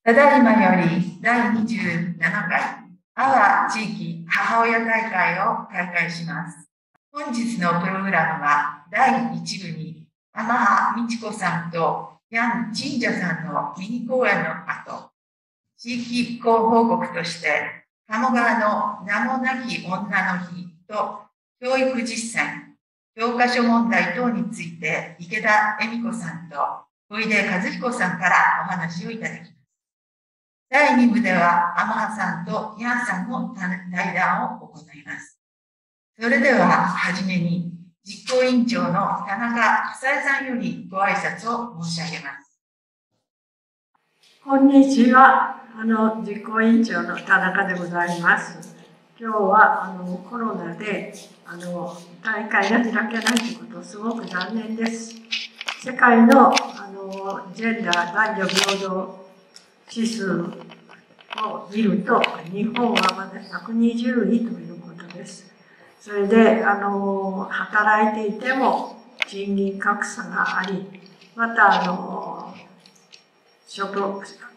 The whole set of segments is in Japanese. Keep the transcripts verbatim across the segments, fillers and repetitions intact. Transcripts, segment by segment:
ただいまよりだいにじゅうななかい阿波地域母親大会を開会します。本日のプログラムはだいいち部に天羽美智子さんとヤン・チンジャさんのミニ講演の後、地域広報告として鴨川の名もなき女の日と教育実践、教科書問題等について池田恵美子さんと小出和彦さんからお話をいただきます。だいに部では天羽さんとヤンさんの対談を行います。それでははじめに実行委員長の田中久恵さんよりご挨拶を申し上げます。 こんにちは。あの実行委員長の田中でございます。今日はあのコロナであの大会が開けないということすごく残念です。世界のあのジェンダー男女平等指数を見ると日本はまだひゃくにじゅういということです。それであの働いていても賃金格差があり、またあの職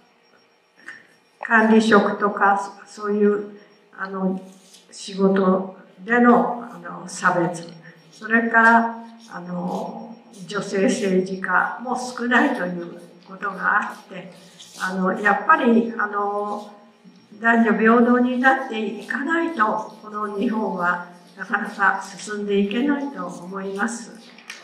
管理職とかそういうあの仕事でのあの差別、それからあの女性政治家も少ないということがあって、あのやっぱりあの男女平等になっていかないとこの日本はなかなか進んでいけないと思います。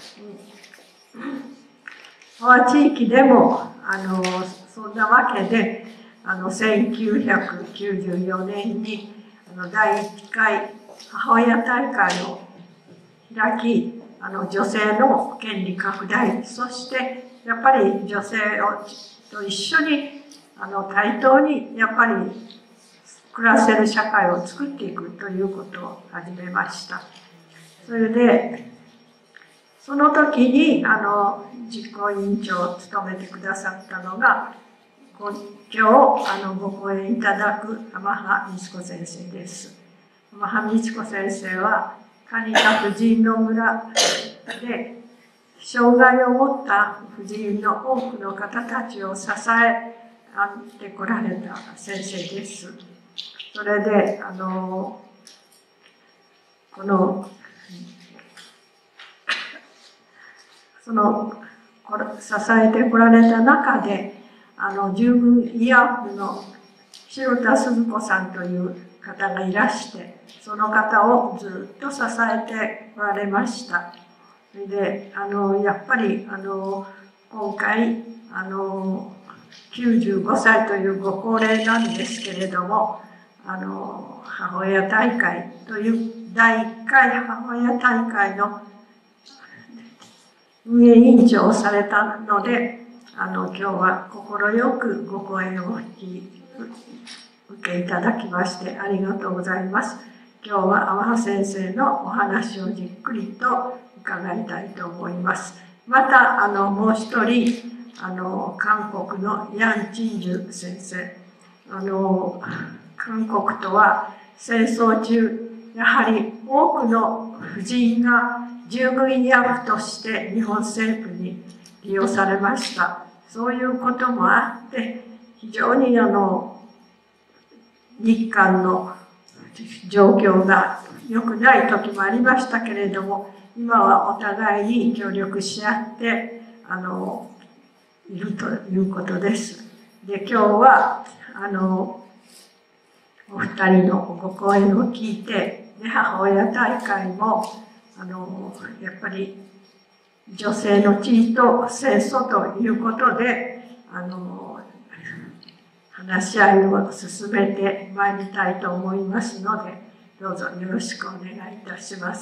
阿波地域でもあのそんなわけであのせんきゅうひゃくきゅうじゅうよねんにあのだいいっかい母親大会を開き、あの女性の権利拡大、そしてやっぱり女性をと一緒にあの対等にやっぱり暮らせる社会を作っていくということを始めました。それでその時にあの実行委員長を務めてくださったのが今日あのご講演いただく天羽美智子先生です。天羽美智子先生は蟹田婦人の村で障害を持った婦人の多くの方たちを支えてこられた先生です。それであのこのその支えてこられた中であの従軍慰安婦の城田鈴子さんという方がいらして、その方をずっと支えておられました。それであのやっぱりあの今回あのきゅうじゅうごさいというご高齢なんですけれども、あの母親大会というだいいっかい母親大会の運営委員長をされたので、あの今日は快くご講演を引き受けいただきましてありがとうございます。今日は天羽先生のお話をじっくりと伺いたいと思います。またあのもう一人あの韓国のヤン・チンジュ先生、あの韓国とは戦争中やはり多くの婦人が従軍慰安婦として日本政府に利用されました。そういうこともあって非常にあの日韓の状況が良くない時もありましたけれども、今はお互いに協力し合ってあのいるということです。で、今日はあのお二人のご講演を聞いて、で母親大会もあのやっぱり女性の地位と戦争ということであの話し合いを進めてまいりたいと思いますので、どうぞよろしくお願いいたします。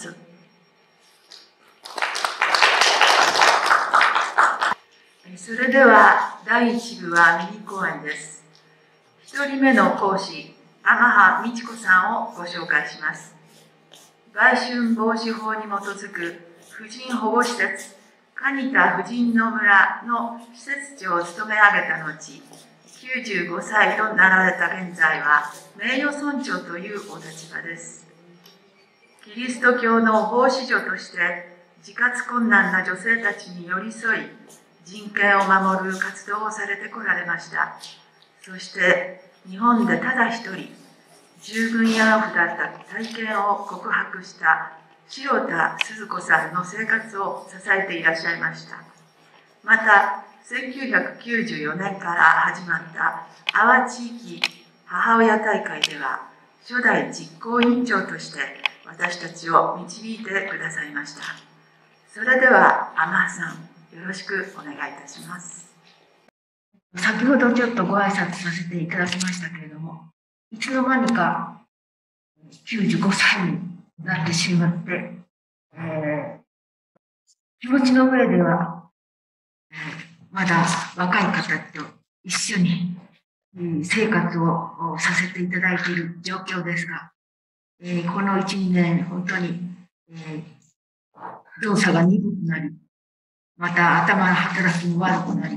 それではだいいち部はミニ講演です。ひとりめの講師、天羽美智子さんをご紹介します。売春防止法に基づく婦人保護施設、蟹田婦人の村の施設長を務め上げた後、きゅうじゅうごさいとなられた現在は名誉村長というお立場です。キリスト教の奉仕女として自活困難な女性たちに寄り添い、人権を守る活動をされてこられました。 そして日本でただ一人、従軍慰安婦だった体験を告白した塩田鈴子さんの生活を支えていらっしゃいました。また、せんきゅうひゃくきゅうじゅうよねんから始まった阿波地域母親大会では、初代実行委員長として私たちを導いてくださいました。それでは、天羽さん、よろしくお願いいたします。 先ほどちょっとご挨拶させていただきましたけれども、いつの間にかきゅうじゅうごさいになってしまって、えー、気持ちの上では、えー、まだ若い方と一緒に、えー、生活をさせていただいている状況ですが、えー、このいち、にねん、本当に、えー、動作が鈍くなり、また頭の働きも悪くなり、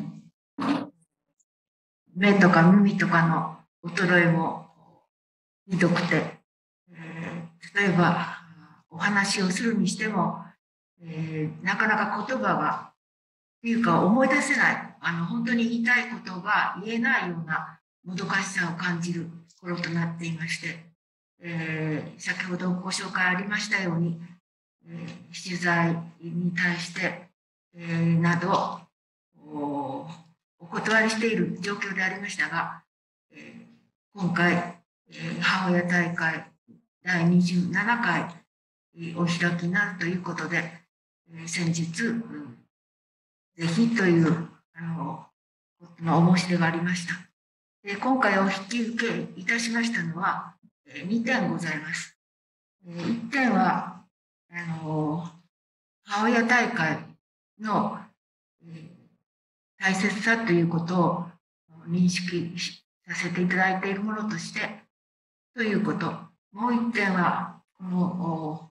目とか耳とかの衰えもひどくて、えー、例えばお話をするにしても、えー、なかなか言葉が、というか思い出せない、あの本当に言いたいことが言えないようなもどかしさを感じる頃となっていまして、えー、先ほどご紹介ありましたように、えー、取材に対して、えー、などお、お断りしている状況でありましたが、えー、今回、えー、母親大会だいにじゅうななかい、えー、お開きになるということで、えー、先日、うん、ぜひというあののお申し出がありました。で、今回お引き受けいたしましたのは、えー、にてんございます。えー、いってんは、あの母親大会の、えー、大切さということを認識させていただいているものとして、ということ。もう一点は、この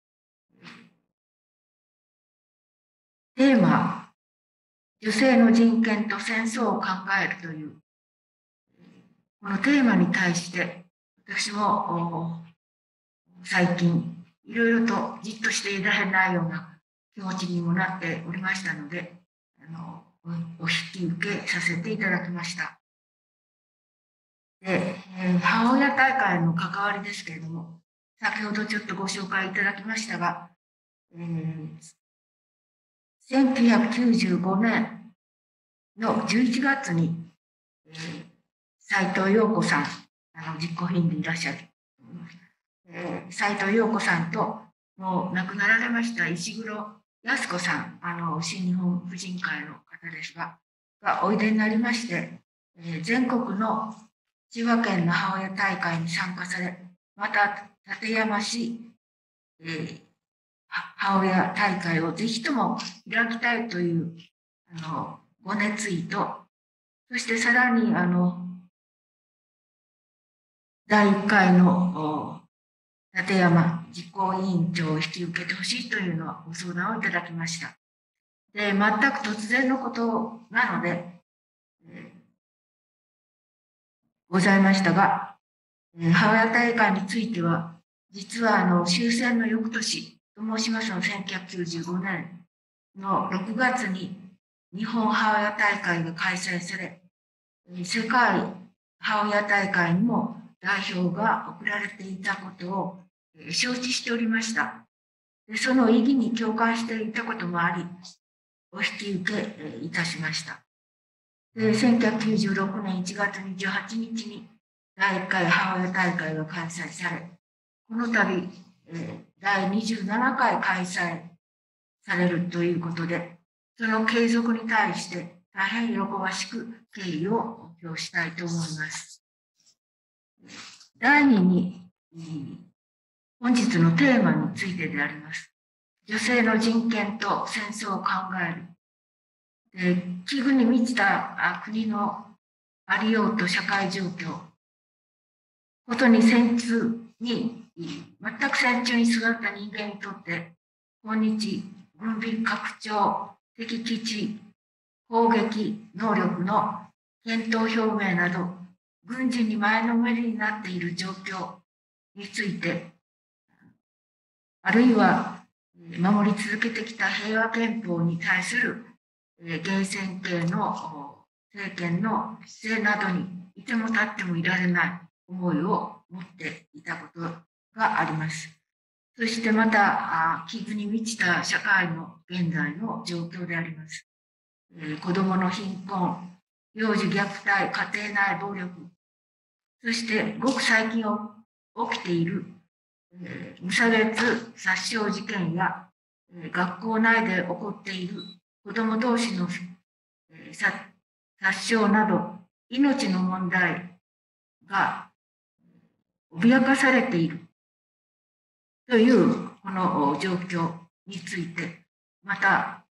テーマ、女性の人権と戦争を考えるという、このテーマに対して、私も最近、いろいろとじっとしていられないような気持ちにもなっておりましたので、あのお引き受けさせていただきました。で、えー、母親大会の関わりですけれども、先ほどちょっとご紹介いただきましたが、えー、せんきゅうひゃくきゅうじゅうごねんのじゅういちがつに、えー、斉藤陽子さん、あの実行委員でいらっしゃる、えー、斉藤陽子さんと、もう亡くなられました石黒靖子さん、あの新日本婦人会の方ですが、がおいでになりまして、えー、全国の千葉県の母親大会に参加され、また館山市、えー、母親大会をぜひとも開きたいというあのご熱意と、そしてさらにあのだいいっかいの館山実行委員長を引き受けてほしいというのはご相談をいただきました。で、全く突然のことなので、えー、ございましたが、えー、母親大会については、実はあの終戦の翌年と申しますのせんきゅうひゃくきゅうじゅうごねんのろくがつに日本母親大会が開催され、世界母親大会にも代表が送られていたことを承知しておりました。で、その意義に共感していたこともあり、お引き受けいたしました。で、せんきゅうひゃくきゅうじゅうろくねんいちがつにじゅうはちにちにだいいっかい母親大会が開催され、この度、だいにじゅうななかい開催されるということで、その継続に対して大変喜ばしく敬意を表したいと思います。だいにに、本日のテーマについてであります。女性の人権と戦争を考える。で、危惧に満ちた国のありようと社会状況。ことに戦中に、全く戦中に育った人間にとって、今日、軍備拡張、敵基地、攻撃能力の検討表明など、軍事に前のめりになっている状況について、あるいは守り続けてきた平和憲法に対するゲーセン系の政権の姿勢などにいても立ってもいられない思いを持っていたことがあります。そしてまた、危惧に満ちた社会の現在の状況であります。えー、子どもの貧困、幼児虐待、家庭内暴力、そしてごく最近起きている、えー、無差別殺傷事件や、えー、学校内で起こっている子ども同士の、えー、殺傷など、命の問題が脅かされているというこの状況について、また、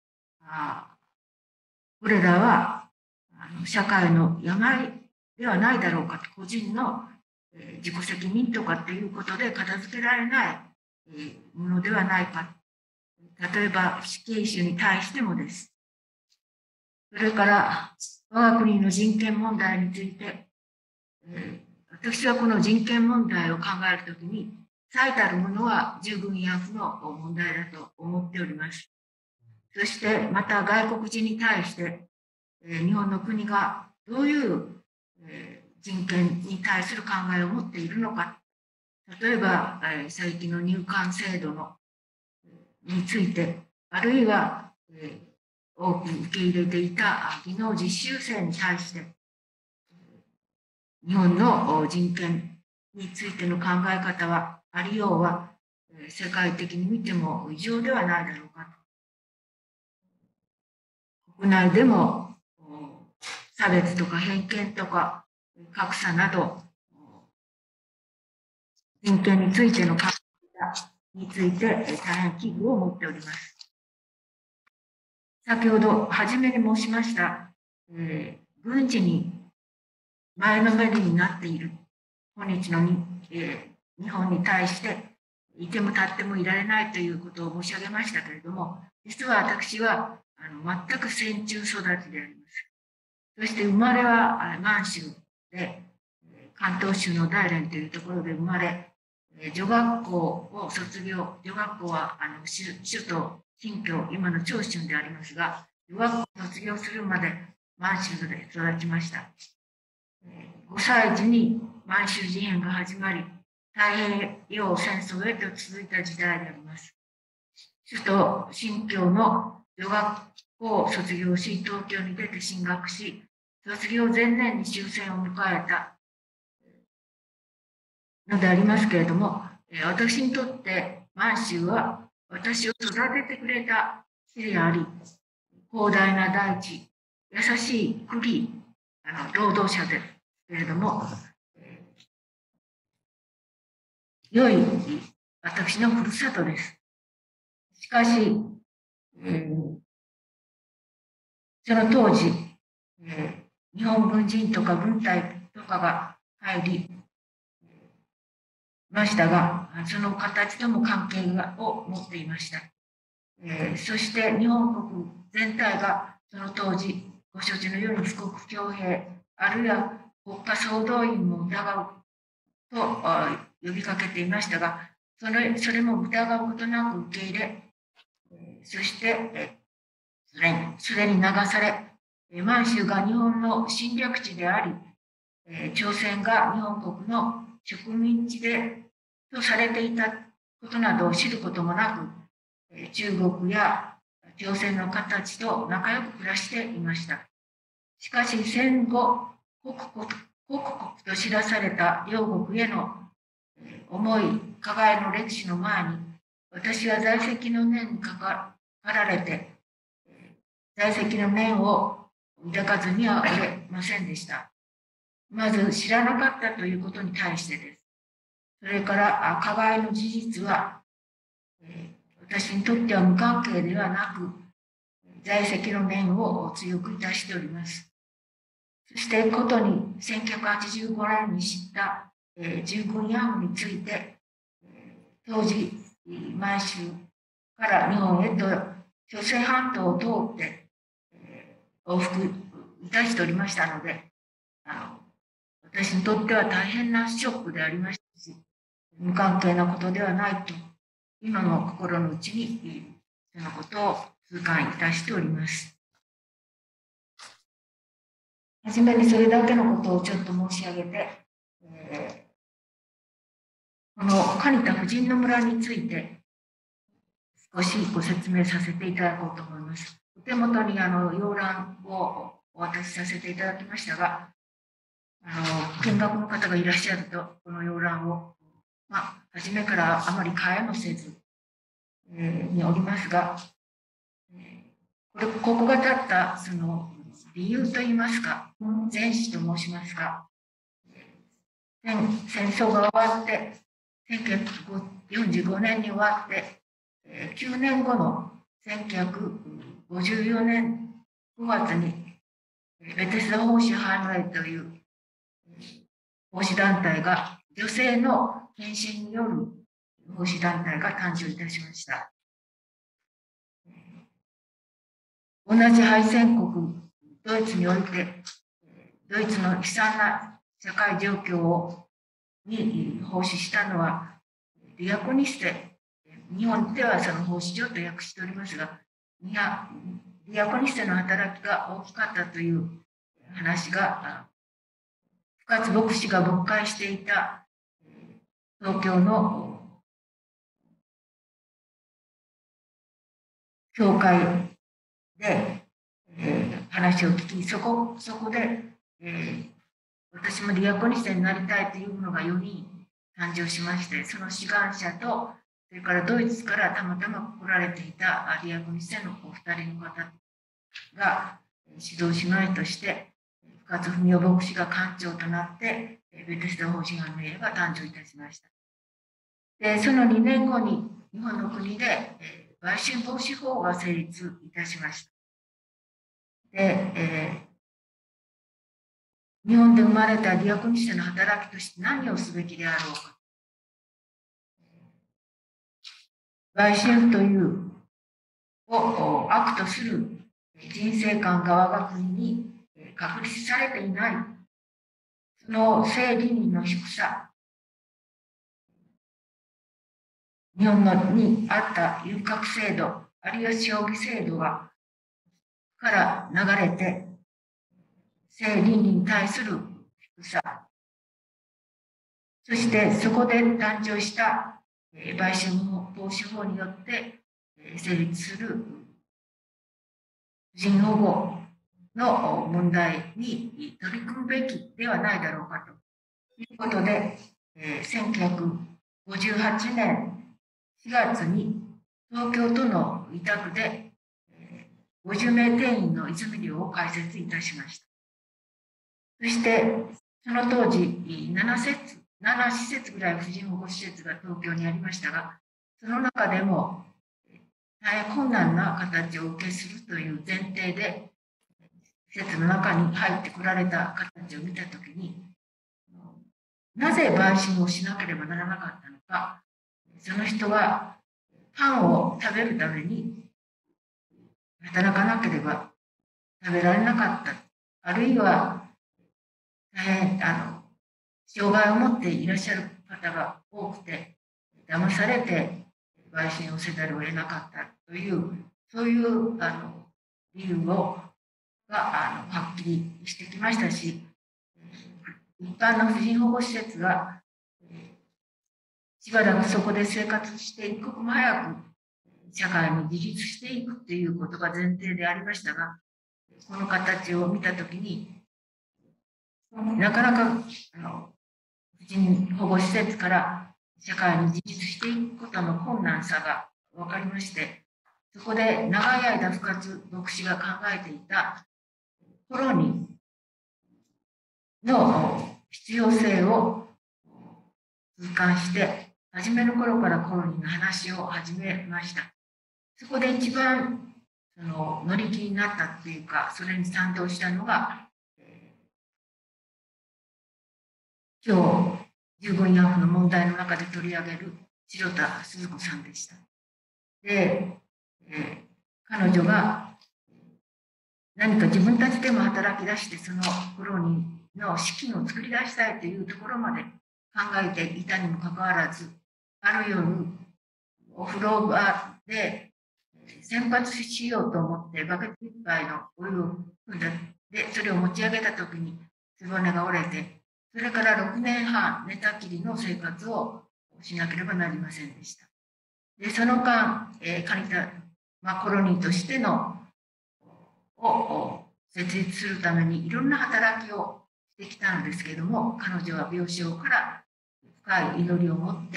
これらはあの社会の病ではないだろうかと、個人の、えー、自己責任とかっていうことで片付けられない、えー、ものではないか。例えば死刑囚に対してもです。それから我が国の人権問題について、えー、私はこの人権問題を考えるときに最たるものは従軍慰安婦の問題だと思っております。そしてまた外国人に対して、えー、日本の国がどういう、えー、人権に対する考えを持っているのか。例えば、えー、最近の入管制度の、えー、について、あるいは、えー、多く受け入れていた技能実習生に対して、日本の人権についての考え方は、ありようは、えー、世界的に見ても異常ではないだろうかと。国内でも差別とか偏見とか格差など人権についての考え方について大変危惧を持っております。先ほど初めに申しました、えー、軍事に前のめりになっている今日のに、えー、日本に対していても立ってもいられないということを申し上げましたけれども、実は私はあの全く戦中育ちであります。そして生まれは満州で、関東州の大連というところで生まれ、女学校を卒業、女学校はあの首都新京、今の長春でありますが、女学校を卒業するまで満州で育ちました。ごさい時に満州事変が始まり、太平洋戦争へと続いた時代であります。首都新京の女学校を卒業し、東京に出て進学し、卒業前年に終戦を迎えたのでありますけれども、私にとって満州は私を育ててくれた地であり、広大な大地、優しい国、あの労働者ですけれども、良い私のふるさとです。しかし、えー、その当時、えー、日本軍人とか軍隊とかが入りましたが、その形とも関係を持っていました。えー、そして日本国全体がその当時、ご承知のように富国強兵、あるいは国家総動員も疑うと呼びかけていましたが、それそれも疑うことなく受け入れ、そしてそれにそれに流され、満州が日本の侵略地であり、朝鮮が日本国の植民地でとされていたことなどを知ることもなく、中国や朝鮮の方たちと仲良く暮らしていました。しかし戦後、国国国国と知らされた両国への重い加害の歴史の前に、私は在籍の念にかかられて、在籍の念を抱かずにはおれませんでした。まず知らなかったということに対してです。それから加害の事実は、私にとっては無関係ではなく、在籍の念を強くいたしております。そしてことにせんきゅうひゃくはちじゅうごねんに知った、えー、従軍慰安婦について、えー、当時満州から日本へと朝鮮半島を通って、えー、往復いたしておりましたので、あの私にとっては大変なショックでありましたし、無関係なことではないと今の心の内にそのことを痛感いたしております。 はじめにそれだけのことをちょっと申し上げて、えー、この蟹田婦人の村について少しご説明させていただこうと思います。お手元にあの要覧をお渡しさせていただきましたが、あの見学の方がいらっしゃると、この要覧を、まあ、初めからあまり変えもせず、えー、におりますが、えー、これここが立ったその理由といいますか、前史と申しますか、戦戦争が終わって、せんきゅうひゃくよんじゅうごねんに終わって、えー、きゅうねんごのせんきゅうひゃくごじゅうよねんごがつに、ベテスダ奉仕ハイムレイという奉仕団体が、女性の献身による奉仕団体が誕生いたしました。同じ敗戦国ドイツにおいて、ドイツの悲惨な社会状況をに奉仕したのはディアコニステ、日本ではその奉仕所と訳しておりますが、ディアコニステの働きが大きかったという話が、深津牧師が牧会していた東京の教会で、えー、話を聞き、そこそこで、えー、私もディアコニステになりたいというのがよにん誕生しまして、その志願者と、それからドイツからたまたま来られていたディアコニステのお二人の方が指導姉妹として、深津文夫牧師が館長となって、ベテスダ奉仕班の家が誕生いたしました。で、そのにねんごに日本の国で、えー、売春防止法が成立いたしました。で、えー、日本で生まれたディアコニステの働きとして何をすべきであろうか。売春というを悪とする人生観が我が国に確立されていない、その性倫理の低さ、日本のにあった遊郭制度、あるいは将棋制度がから流れて、性倫理に対する低さ、そしてそこで誕生した売春防止法によって成立する婦人保護の問題に取り組むべきではないだろうかということで、せんきゅうひゃくごじゅうはちねんしがつに東京都の委託でごじゅうめい定員の泉寮を開設いたしました。そしてその当時ななせつななしせつぐらい婦人保護施設が東京にありましたが、その中でも大変困難な形をお受けするという前提で施設の中に入ってこられた方たちを見たときに、なぜ売春をしなければならなかったのか、その人はパンを食べるために働かなければ食べられなかった、あるいは大変あの障害を持っていらっしゃる方が多くて、騙されて売春をせざるを得なかったという、そういうあの理由をがあのはっきりしてきましたし、一般の婦人保護施設がしばらくそこで生活して一刻も早く社会に自立していくということが前提でありましたが、この形を見たときに、なかなかあの婦人保護施設から社会に自立していくことの困難さが分かりまして、そこで長い間深津牧師が考えていたコロニーの必要性を痛感して、初めの頃からコロニーの話を始めました。そこで一番その乗り気になったっていうか、それに賛同したのが、えー、今日従軍慰安婦の問題の中で取り上げる白田鈴子さんでした。で、えー、彼女が何か自分たちでも働き出して、そのコロニーの資金を作り出したいというところまで考えていたにもかかわらず、ある夜お風呂場で洗髪しようと思ってバケツいっぱいのお湯を汲んだで、それを持ち上げたときに背骨が折れて、それからろくねんはん寝たきりの生活をしなければなりませんでした。で、その間、えー、カニタ、まあ、コロニーとしてのを設立するためにいろんな働きをしてきたのですけれども、彼女は病床から深い祈りを持って、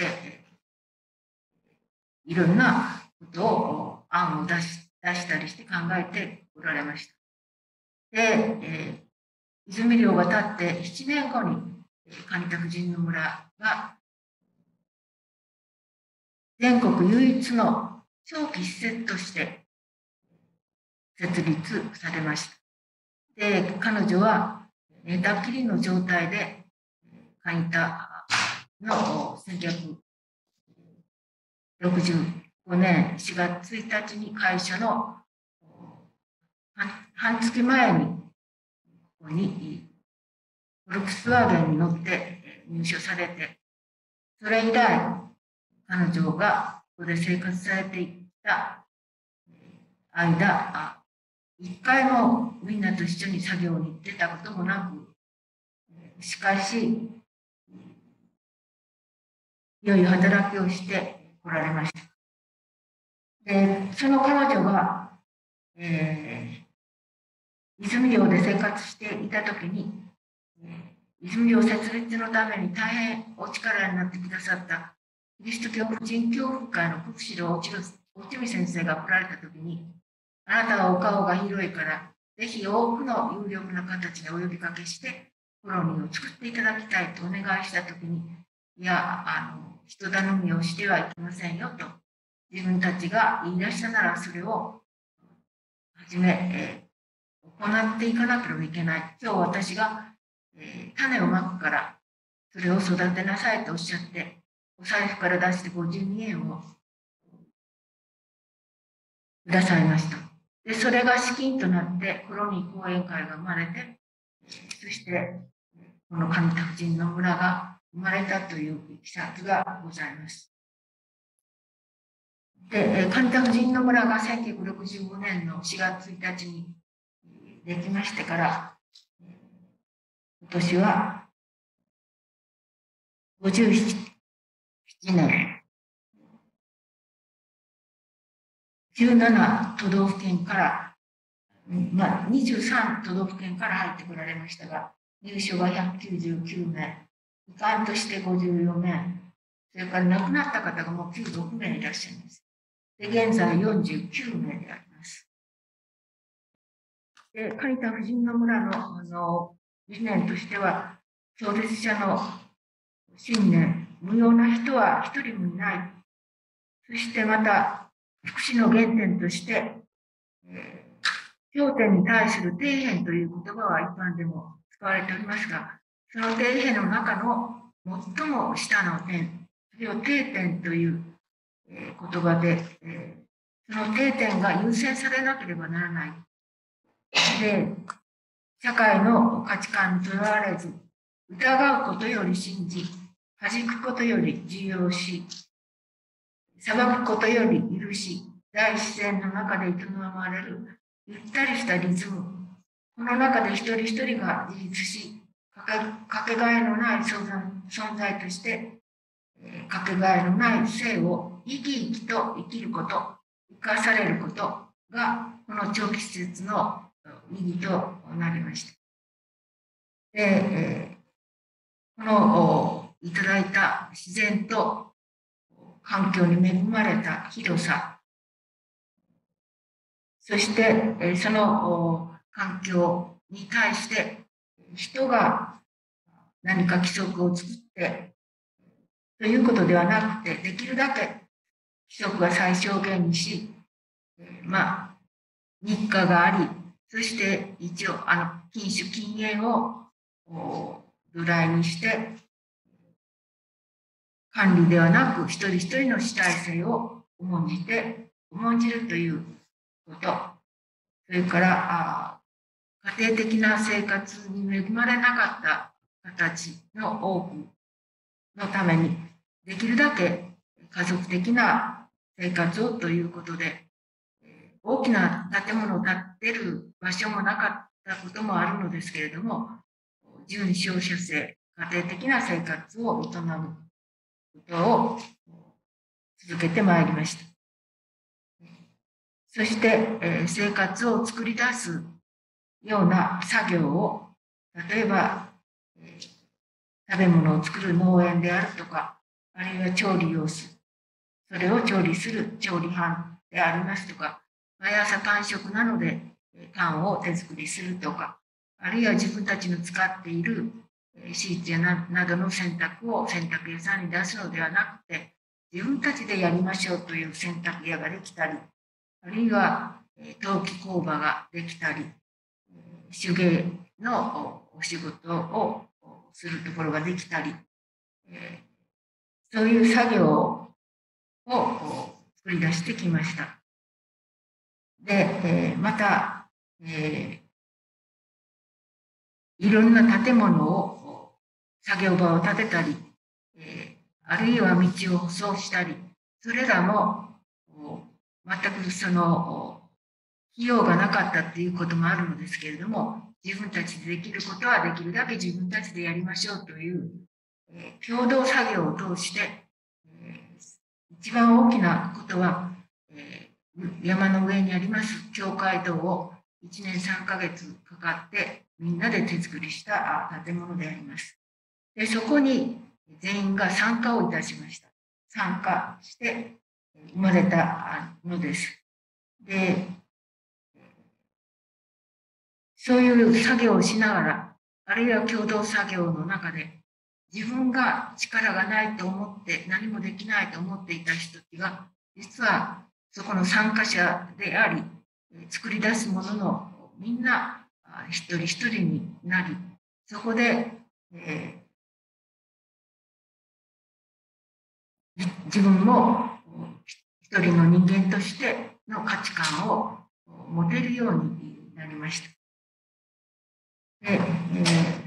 いろんなことを、案を出し出したりして考えておられました。で、えー、泉寮が経ってしちねんごに、蟹田婦人の村が全国唯一の長期施設として設立されました。で、彼女は寝たきりの状態で蟹田のせんきゅうひゃくろくじゅうごねんしがつついたちに会社の半月前にここにフォルクスワーゲンに乗って入所されて、それ以来彼女がここで生活されていた間、一回もみんなと一緒に作業に行ってたこともなく、しかし良い働きをしてこられました。で、その彼女が、えー、泉寮で生活していたときに、えー、泉寮設立のために大変お力になってくださったキリスト教婦人教育会の国士郎落見先生が来られたときに、あなたはお顔が広いから、ぜひ多くの有力な形でお呼びかけして、コロニーを作っていただきたいとお願いしたときに、いや、あの、人頼みをしてはいけませんよと、自分たちが言い出したならそれをはじめ、えー、行っていかなければいけない。今日私が、えー、種をまくから、それを育てなさいとおっしゃって、お財布から出してごじゅうにえんをくださいました。で、それが資金となってコロニー講演会が生まれて、そしてこの蟹田婦人の村が生まれたといういきさつがございます。で、蟹田婦人の村がせんきゅうひゃくろくじゅうごねんのしがつついたちにできましてから、今年はごじゅうななねん、じゅうなな都道府県から、まあ、にじゅうさん都道府県から入ってこられましたが、入所がひゃくきゅうじゅうきゅうめい、移管としてごじゅうよめい、それから亡くなった方がもうきゅうじゅうろくめいいらっしゃいます。で、現在よんじゅうきゅうめいであります。で、蟹田婦人の村のあの理念としては、創設者の信念、無用な人は一人もいない。そしてまた、福祉の原点として、えー、経典に対する底辺という言葉は一般でも使われておりますが、その底辺の中の最も下の点、それを定点という、えー、言葉で、えー、その定点が優先されなければならない。で、社会の価値観にとらわれず、疑うことより信じ、弾くことより受容し、裁くことより許し、大自然の中で営まれるゆったりしたリズム、この中で一人一人が自立し、かけ、かけがえのない存在、存在として、えー、かけがえのない生を生き生きと生きること、生かされることが、この長期施設の意義となりました。で、えー、このいただいた自然と環境に恵まれた広さ、そしてその環境に対して人が何か規則を作ってということではなくて、できるだけ規則は最小限にし、まあ、日課があり、そして一応、あの、禁酒禁煙を土台にして、管理ではなく、一人一人の主体性を重んじて、重んじるということ、それから、あ家庭的な生活に恵まれなかった形の多くのために、できるだけ家族的な生活をということで、大きな建物を建てる場所もなかったこともあるのですけれども、純商社制、家庭的な生活を営むことを続けてまいりました。そして、えー、生活を作り出すような作業を、例えば、えー、食べ物を作る農園であるとか、あるいは調理をする、それを調理する調理班でありますとか、毎朝パン食なのでパンを手作りするとか、あるいは自分たちの使っているシーツやなどの洗濯を洗濯屋さんに出すのではなくて、自分たちでやりましょうという洗濯屋ができたり、あるいは陶器工場ができたり、手芸のお仕事をするところができたり、そういう作業を作り出してきました。で、また、えー、いろんな建物を、作業場を建てたり、えー、あるいは道を舗装したり、それらも全くその費用がなかったっていうこともあるのですけれども、自分たちでできることはできるだけ自分たちでやりましょうという、えー、共同作業を通して、えー、一番大きなことは、えー、山の上にあります教会堂をいちねんさんかげつかかってみんなで手作りした建物であります。で、そこに全員が参加をいたしました。参加して生まれたのです。で、そういう作業をしながら、あるいは共同作業の中で、自分が力がないと思って、何もできないと思っていた人たちが、実はそこの参加者であり、作り出すもののみんな一人一人になり、そこで、えー、自分も一人の人間としての価値観を持てるようになりました。で、えー、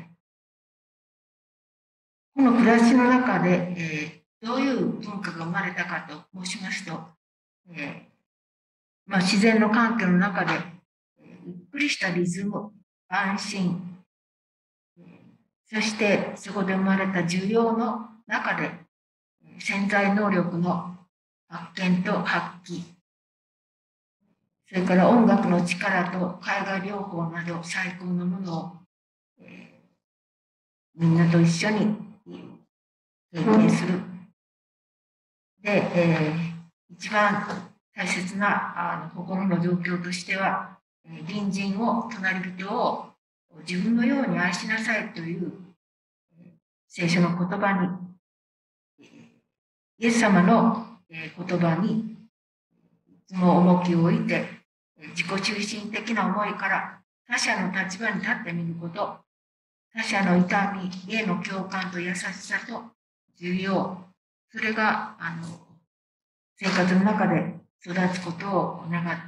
この暮らしの中で、えー、どういう文化が生まれたかと申しますと、えーまあ、自然の環境の中で、えー、ゆっくりしたリズム、安心、えー、そしてそこで生まれた需要の中で、潜在能力の発見と発揮、それから音楽の力と絵画療法など最高のものを、えー、みんなと一緒に経験する。で、えー、一番大切なあの心の状況としては、えー、隣人を、隣人を自分のように愛しなさいという、えー、聖書の言葉に、イエス様の、えー、言葉にいつも重きを置いて、自己中心的な思いから他者の立場に立ってみること、他者の痛みへの共感と優しさと重要、それがあの生活の中で育つことを願って、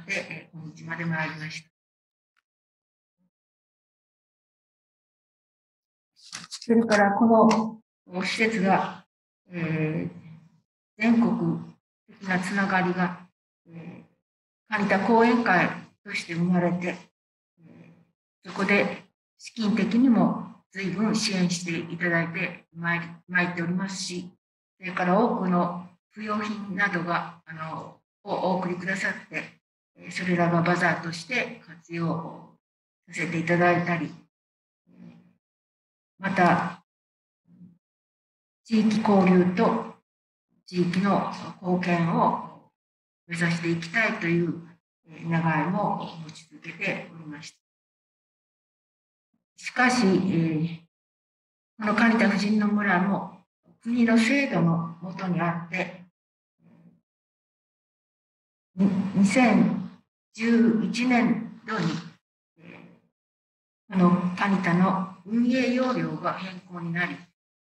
今日まで参りました。それからこの施設が、えー、全国的なつながりが、えー、カニタ講演会として生まれて、えー、そこで資金的にも随分支援していただいてまいり、まいっておりますし、それから多くの不用品などがあのをお送りくださって、それらがバザーとして活用させていただいたり、また地域交流と地域の貢献を目指していきたいという願いも持ち続けておりました。しかし、えー、このカニタ婦人の村も国の制度のもとにあって、にせんじゅういちねんどに、えー、このカニタの運営要領が変更になり、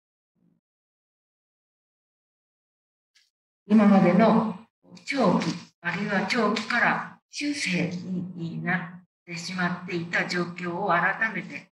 今までの長期、あるいは長期から中世になってしまっていた状況を改めて、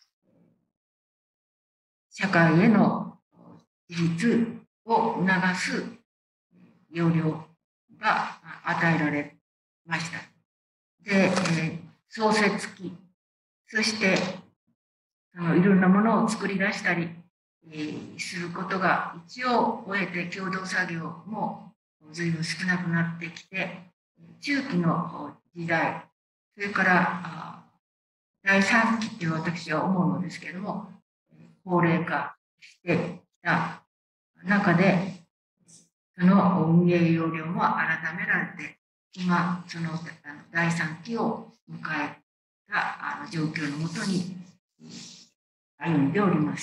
社会への自立を促す要領が与えられました。で、えー、創設期、 そしてあのいろんなものを作り出したり、えー、することが一応終えて共同作業も随分少なくなってきて、中期の時代、それからだいさんきって私は思うのですけれども、高齢化してきた中で、その運営要領も改められて、今、そのだいさんきを迎えたあの状況のもとに歩んでおります。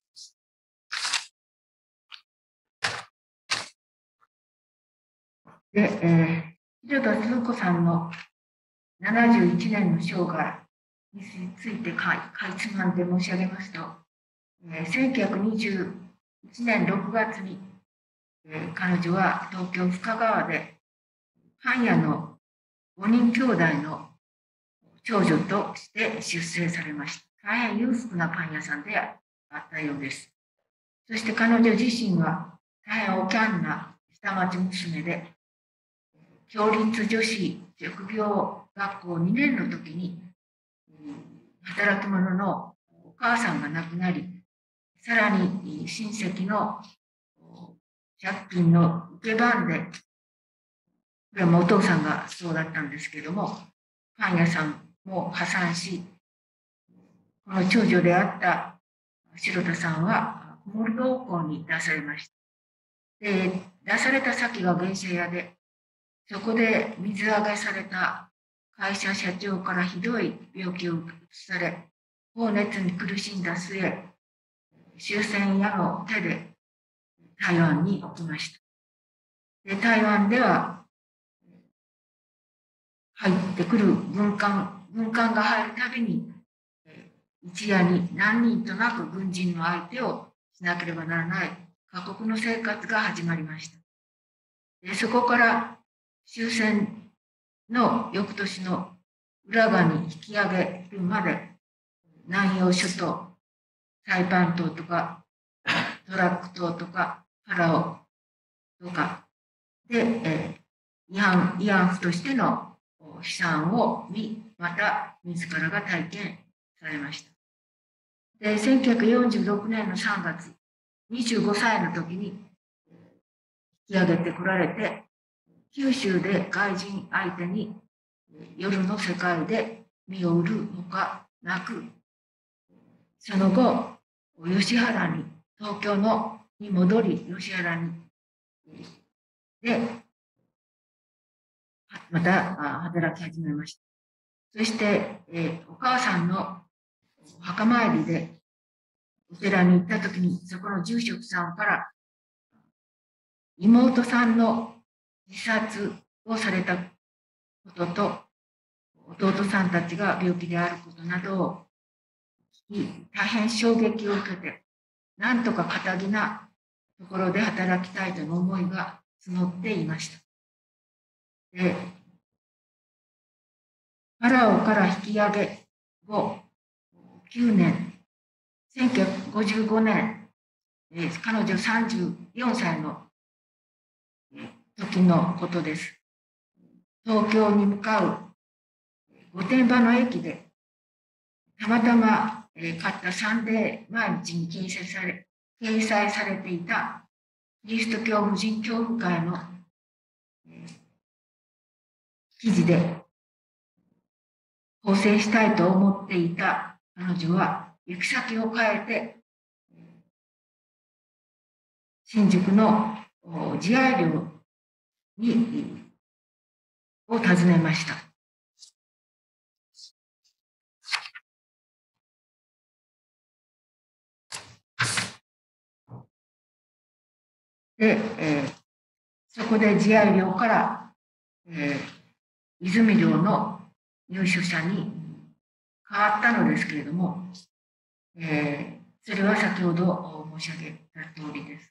で、えー、広田鈴子さんのななじゅういちねんの生涯についてかいかいつまんで申し上げますと、えー、せんきゅうひゃくにじゅういちねんろくがつに、えー、彼女は東京深川でパン屋のごにん兄弟の長女として出生されました。大変裕福なパン屋さんであったようです。そして彼女自身は大変おキャンな下町娘で、共立女子職業学校にねんの時に、働き者のお母さんが亡くなり、さらに親戚の借金の受け番で、これはもうお父さんがそうだったんですけども、パン屋さんも破産し、この長女であった城田さんは小森高校に出されました。で、出された先が芸者屋で、そこで水揚げされた会社社長からひどい病気を移され、高熱に苦しんだ末、終戦屋の手で台湾に来ました。で、台湾では入ってくる軍艦、軍艦が入るたびに、一夜に何人となく軍人の相手をしなければならない過酷の生活が始まりました。で、そこから終戦の翌年の浦賀に引き上げるまで、南洋諸島、サイパン島とか、トラック島とか、パラオとかで、えー、慰安、慰安婦としての悲惨を見、また自らが体験されました。で、せんきゅうひゃくよんじゅうろくねんのさんがつ、にじゅうごさいの時に引き上げてこられて、九州で外人相手に夜の世界で身を売るほかなく、その後、吉原に、東京のに戻り、吉原に、で、また働き始めました。そして、えー、お母さんのお墓参りでお寺に行ったときに、そこの住職さんから、妹さんの自殺をされたことと、弟さんたちが病気であることなどを聞き、大変衝撃を受けて、なんとか堅気なところで働きたいという思いが募っていました。で、パラオから引き上げ後、きゅうねん、せんきゅうひゃくごじゅうごねん、えー、彼女さんじゅうよんさいの時のことです。東京に向かう御殿場の駅で、たまたま、えー、買ったサンデー毎日に掲載され、掲載されていたキリスト教婦人教育会の、えー、記事で構成したいと思っていた彼女は行き先を変えて、新宿の慈愛寮にを訪ねました。で、えー、そこで慈愛寮から、えー、泉寮の入所者に変わったのですけれども、えー、それは先ほど申し上げた通りです。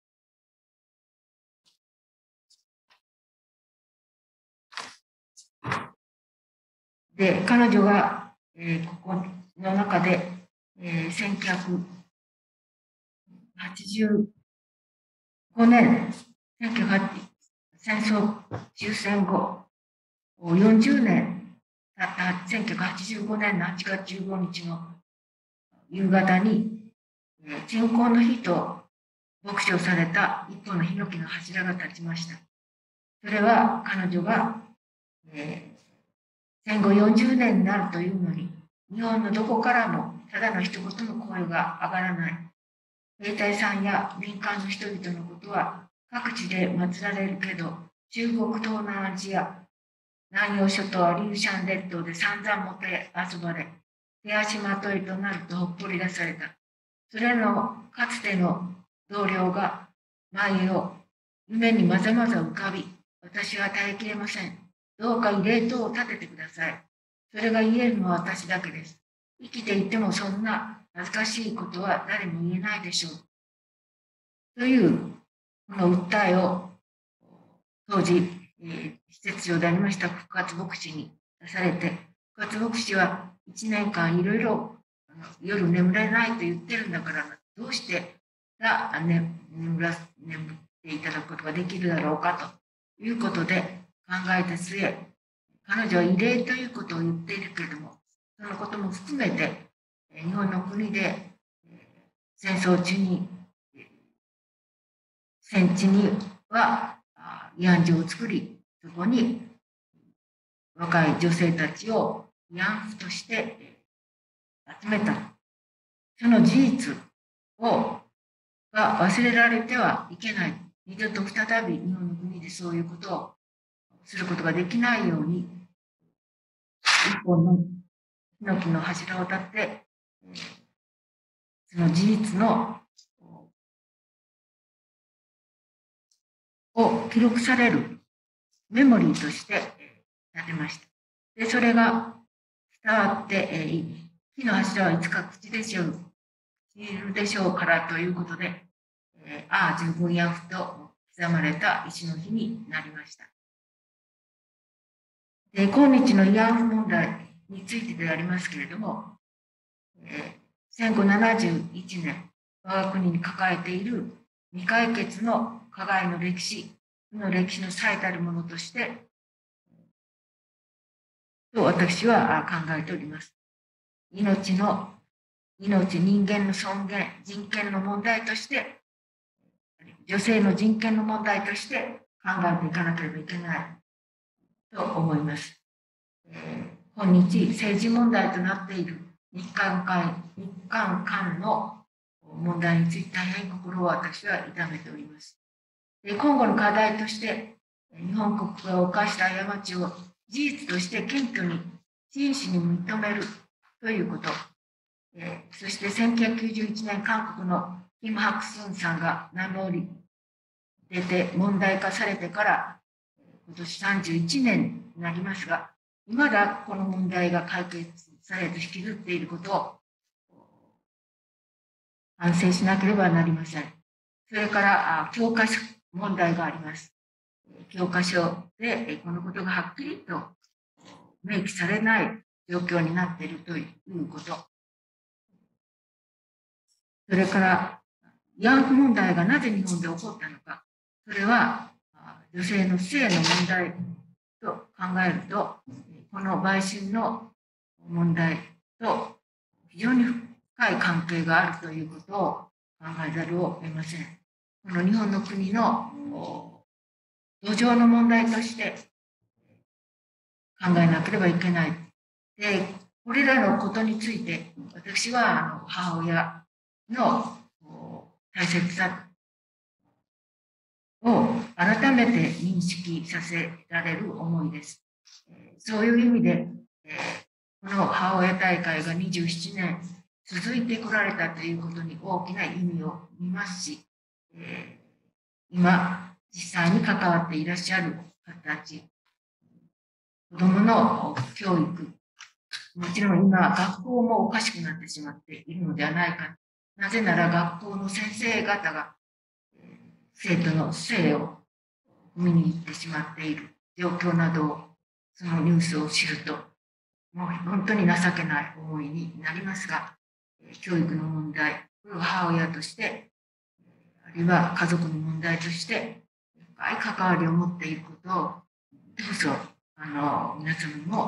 で、彼女が、えー、ここの中で、えー、せんきゅうひゃくはちじゅうごねん、せんきゅうひゃくはちじゅう戦争終戦後、よんじゅうねんたったせんきゅうひゃくはちじゅうごねんのはちがつじゅうごにちの夕方に、えー、鎮魂の火と牧師をされた一本のヒノキの柱が立ちました。それは彼女が、えー、戦後よんじゅうねんになるというのに、日本のどこからもただの一言の声が上がらない。兵隊さんや民間の人々のことは各地で祀られるけど、中国東南アジア、南洋諸島、リュウシャン列島で散々もてあそばれ、手足まといとなるとほっぽり出された。それのかつての同僚が前を夢にまざまざ浮かび、私は耐えきれません。どうか慰霊塔を建ててください。それが言えるのは私だけです。生きていてもそんな恥ずかしいことは誰も言えないでしょう。というこの訴えを当時、えー、施設長でありました復活牧師に出されて、復活牧師はいちねんかんいろいろ夜眠れないと言ってるんだから、どうしてが、ね、眠ら眠っていただくことができるだろうかということで考えた末、彼女は異例ということを言っているけれども、そのことも含めて、日本の国で戦争中に、戦地には慰安所を作り、そこに若い女性たちを慰安婦として集めた。その事実をが忘れられてはいけない。二度と再び日本の国でそういうことをすることができないように、一本のヒノキの柱を立って、その事実のを記録されるメモリーとして立てました。で、それが伝わって、えー、木の柱はいつか口でしょう、散るでしょうからということで、えー、ああ、十分やふと刻まれた石の日になりました。で、今日の慰安婦問題についてでありますけれども、えー、せんごひゃくななじゅういちねん、我が国に抱えている未解決の加害の歴史の歴史の最たるものとして、と私は考えております。命の、命、人間の尊厳、人権の問題として、女性の人権の問題として考えていかなければいけないと思います。えー、今日、政治問題となっている日韓間、日韓間の問題について大変心を私は痛めております。で、今後の課題として、日本国が犯した過ちを事実として謙虚に真摯に認めるということ、えー、そしてせんきゅうひゃくきゅうじゅういちねん韓国のキム・ハクスンさんが名乗り出て問題化されてから今年さんじゅういちねんになりますが、いまだこの問題が解決されず引きずっていることを反省しなければなりません。それから教科書問題があります。教科書でこのことがはっきりと明記されない状況になっているということ。それから慰安婦問題がなぜ日本で起こったのか。それは女性の性の問題と考えると、この売春の問題と非常に深い関係があるということを考えざるを得ません。この日本の国の土壌の問題として考えなければいけない。で、これらのことについて私はあの母親の大切さを改めて認識させられる思いです。そういう意味で、この母親大会がにじゅうななねん続いてこられたということに大きな意味を見ますし、今実際に関わっていらっしゃる方たち、子どもの教育、もちろん今学校もおかしくなってしまっているのではないか。なぜなら学校の先生方が生徒の性を見に行ってしまっている状況などを、そのニュースを知ると、もう本当に情けない思いになりますが、教育の問題、母親として、あるいは家族の問題として、深い関わりを持っていることを、どうぞ、あの、皆様も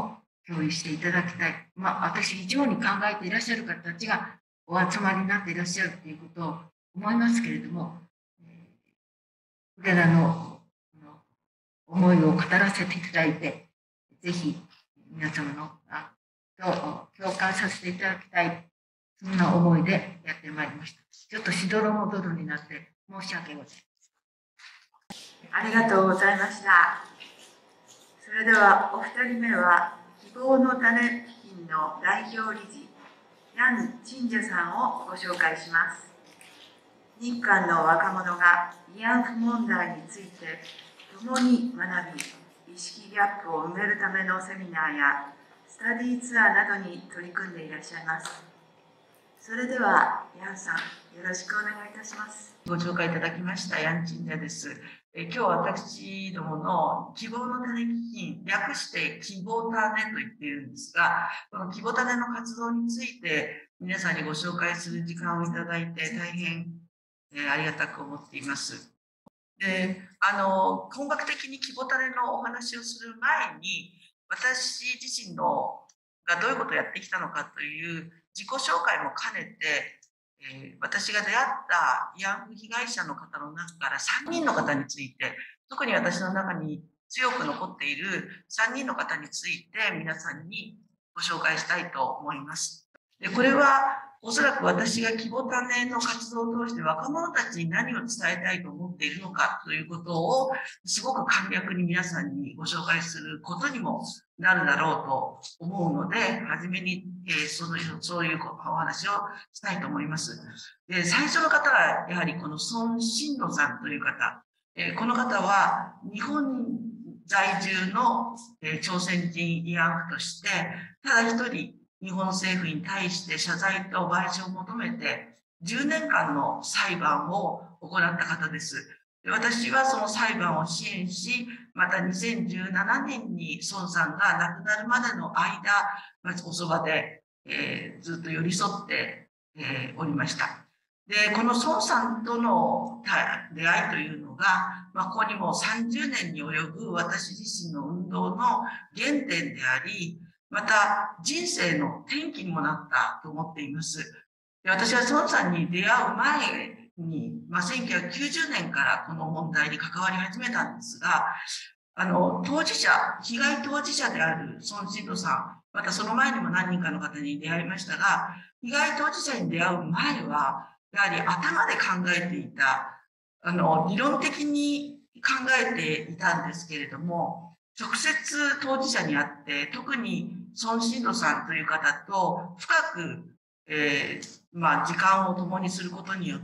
共有していただきたい。まあ、私以上に考えていらっしゃる方たちがお集まりになっていらっしゃるということを思いますけれども、これらの思いを語らせていただいて、ぜひ皆様のと共感させていただきたい、そんな思いでやってまいりました。ちょっとしどろもどろになって申し訳ございません。 ありがとうございました。それではお二人目は希望の種基金の代表理事ヤン・チンジャさんをご紹介します。日韓の若者が慰安婦問題について共に学び、意識ギャップを埋めるためのセミナーやスタディーツアーなどに取り組んでいらっしゃいます。それではヤンさん、よろしくお願いいたします。 ご紹介いただきましたヤン・チンジャです。え今日は私どもの希望の種基金、略して希望種と言っているんですが、この希望種の活動について皆さんにご紹介する時間をいただいて大変、えー、ありがたく思っています。で、あの本格的に希望種のお話をする前に、私自身のがどういうことをやってきたのかという自己紹介も兼ねて、えー、私が出会った慰安婦被害者の方の中からさんにんの方について、特に私の中に強く残っているさんにんの方について皆さんにご紹介したいと思います。で、これはおそらく私が希望種の活動を通して若者たちに何を伝えたいと思っているのかということをすごく簡略に皆さんにご紹介することにもなるだろうと思うので、初めに、えー、そのそういうお話をしたいと思います。で、最初の方はやはりこの孫新路さんという方、えー、この方は日本在住の、えー、朝鮮人慰安婦としてただ一人日本政府に対して謝罪と賠償を求めてじゅうねんかんの裁判を行った方です。で、私はその裁判を支援し、またにせんじゅうななねんに孫さんが亡くなるまでの間、おそばで、えー、ずっと寄り添って、えー、おりました。で、この孫さんとの出会いというのが、まあ、ここにもさんじゅうねんに及ぶ私自身の運動の原点であり、また人生の転機にもなったと思っています。で、私は孫さんに出会う前に、まあ、せんきゅうひゃくきゅうじゅうねんからこの問題に関わり始めたんですが、あの当事者、被害当事者である孫新路さん、またその前にも何人かの方に出会いましたが、被害当事者に出会う前はやはり頭で考えていた、あの理論的に考えていたんですけれども、直接当事者に会って、特に孫新路さんという方と深く、えーまあ、時間を共にすることによって、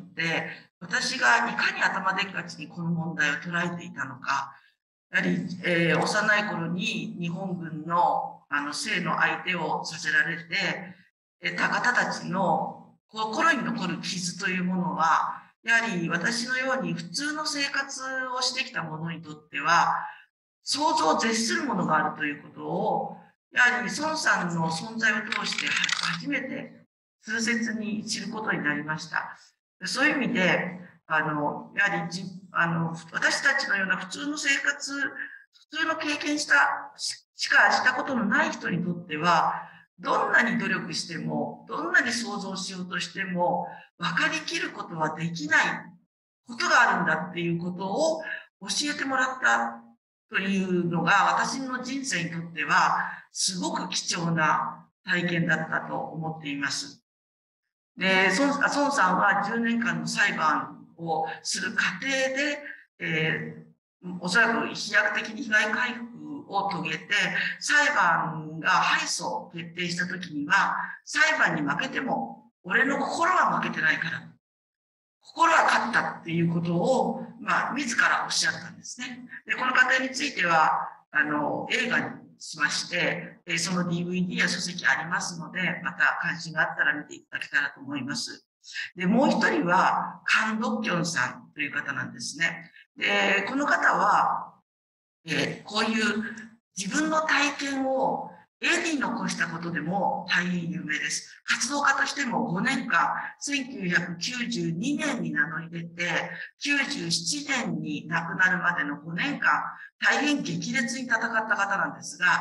私がいかに頭でっかちにこの問題を捉えていたのか、やはり、えー、幼い頃に日本軍の、あの性の相手をさせられて、えー、た方たちの心に残る傷というものは、やはり私のように普通の生活をしてきた者にとっては、想像を絶するものがあるということを、やはり孫さんの存在を通して初めて痛切に知ることになりました。そういう意味で、あのやはりじあの私たちのような普通の生活、普通の経験したしかしたことのない人にとっては、どんなに努力しても、どんなに想像しようとしても、分かりきることはできないことがあるんだっていうことを教えてもらったというのが、私の人生にとってはすごく貴重な体験だったと思っています。で、孫さんはじゅうねんかんの裁判をする過程で、えー、おそらく飛躍的に被害回復を遂げて、裁判が敗訴を決定した時には、裁判に負けても俺の心は負けてないから、心は勝ったっていうことを、まあ、自らおっしゃったんですね。で、この過程については、あの、映画にしまして、その ディーブイディー や書籍ありますので、また関心があったら見ていただけたらと思います。で、もう一人は、カン・ドッキョンさんという方なんですね。で、この方は、えー、こういう自分の体験を絵に残したことでも大変有名です。活動家としてもごねんかん、せんきゅうひゃくきゅうじゅうにねんに名乗り出て、きゅうじゅうななねんに亡くなるまでのごねんかん、大変激烈に戦った方なんですが、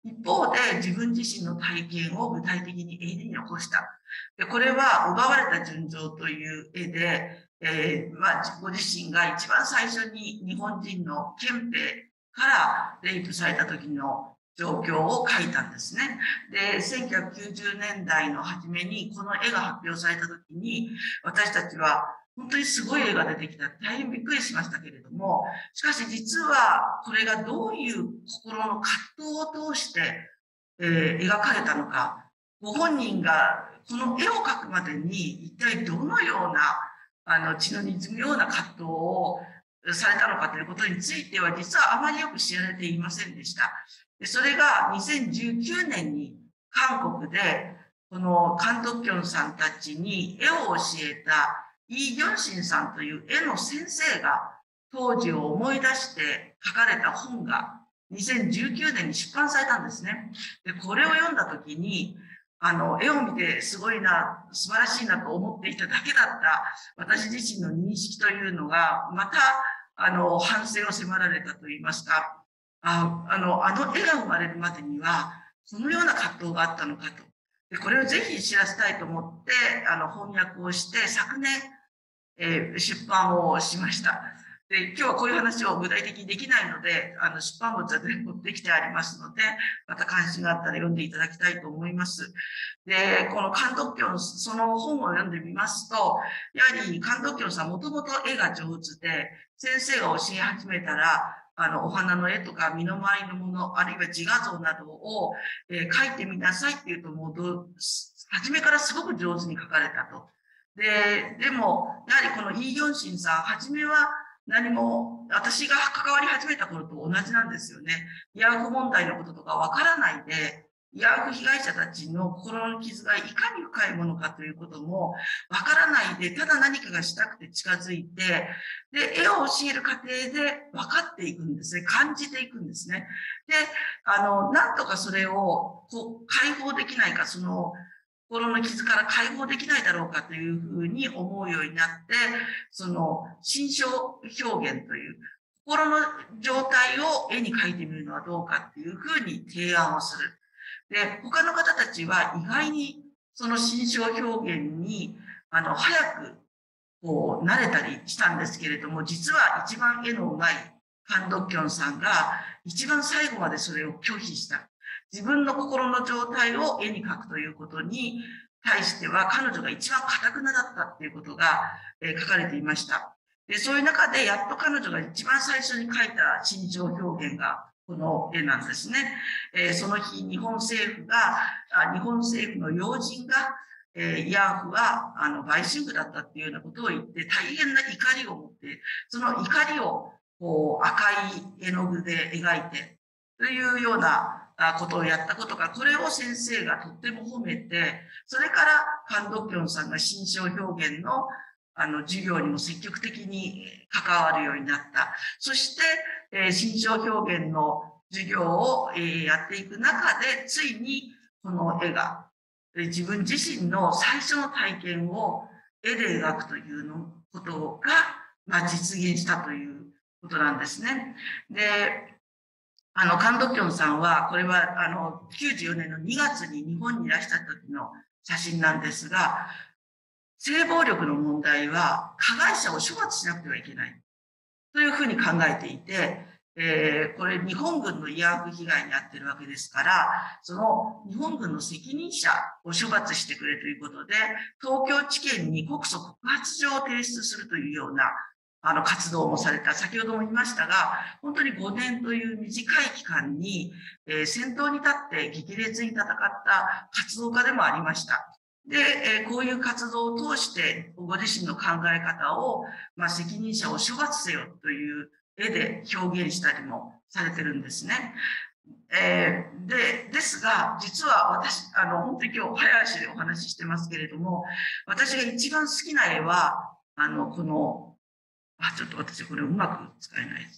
一方で自分自身の体験を具体的に絵に残した。でこれは奪われた純情という絵で、えーまあ、ご自身が一番最初に日本人の憲兵からレイプされた時の状況を描いたんですね。で、せんきゅうひゃくきゅうじゅうねんだいの初めにこの絵が発表された時に、私たちは本当にすごい絵が出てきた。大変びっくりしましたけれども、しかし実はこれがどういう心の葛藤を通して、えー、描かれたのか、ご本人がこの絵を描くまでに一体どのようなあの血の滲むような葛藤をされたのかということについては実はあまりよく知られていませんでした。でそれがにせんじゅうきゅうねんに韓国でこのカン・ドクキョンさんたちに絵を教えたイ・ギョンシンさんという絵の先生が当時を思い出して書かれた本がにせんじゅうきゅうねんに出版されたんですね。でこれを読んだ時にあの絵を見てすごいな素晴らしいなと思っていただけだった私自身の認識というのがまたあの反省を迫られたといいますか、ああのあの絵が生まれるまでにはこのような葛藤があったのかと。でこれをぜひ知らせたいと思ってあの翻訳をして昨年、えー、出版をしました。で今日はこういう話を具体的にできないのであの出版物は全部持ってきてありますのでまた関心があったら読んでいただきたいと思います。でこのカン・ドクキョンその本を読んでみますとやはりカン・ドクキョンさんもともと絵が上手で先生が教え始めたらあのお花の絵とか身の回りのものあるいは自画像などを、えー、描いてみなさいっていうともうど初めからすごく上手に描かれたと。ででもやはりこのイ・ギョンシンさん初めは何も私が関わり始めた頃と同じなんですよね。慰安婦問題のこととかわからないで慰安婦被害者たちの心の傷がいかに深いものかということもわからないでただ何かがしたくて近づいてで絵を教える過程で分かっていくんですね。感じていくんですね。であのなんとかそれをこう解放できないかその心の傷から解放できないだろうかというふうに思うようになってその心象表現という心の状態を絵に描いてみるのはどうかっていうふうに提案をする。で他の方たちは意外にその心象表現にあの早くこう慣れたりしたんですけれども実は一番絵のうまいカン・ドクキョンさんが一番最後までそれを拒否した。自分の心の状態を絵に描くということに対しては彼女が一番堅くなだったっていうことが、えー、書かれていました。でそういう中でやっと彼女が一番最初に描いた心情表現がこの絵なんですね。えー、その日日本政府があ日本政府の要人が、えー、慰安婦はあの売春婦だったっていうようなことを言って大変な怒りを持ってその怒りをこう赤い絵の具で描いてというようなことをやったことがこれを先生がとっても褒めてそれからカン・ドクキョンさんが心象表現のあの授業にも積極的に関わるようになった。そして、えー、心象表現の授業を、えー、やっていく中でついにこの絵が、えー、自分自身の最初の体験を絵で描くというのことが、まあ、実現したということなんですね。であのカン・ドクキョンさんはこれはあのきゅうじゅうよねんのにがつに日本にいらした時の写真なんですが性暴力の問題は加害者を処罰しなくてはいけないというふうに考えていて、えー、これ日本軍の慰安婦被害に遭っているわけですからその日本軍の責任者を処罰してくれということで東京地検に告訴告発状を提出するというようなあの活動もされた。先ほども言いましたが本当にごねんという短い期間に、えー、先頭に立って激烈に戦った活動家でもありました。で、えー、こういう活動を通してご自身の考え方を、まあ、責任者を処罰せよという絵で表現したりもされてるんですね。えー、でですが実は私あの本当に今日早足でお話ししてますけれども私が一番好きな絵はあのこのあ、ちょっと私これうまく使えないです。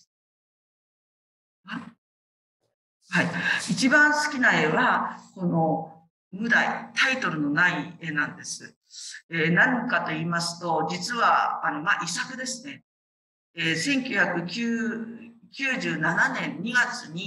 はい。一番好きな絵は、この無題、タイトルのない絵なんです。えー、何かと言いますと、実は、あの、まあ、遺作ですね。えー、せんきゅうひゃくきゅうじゅうななねんにがつに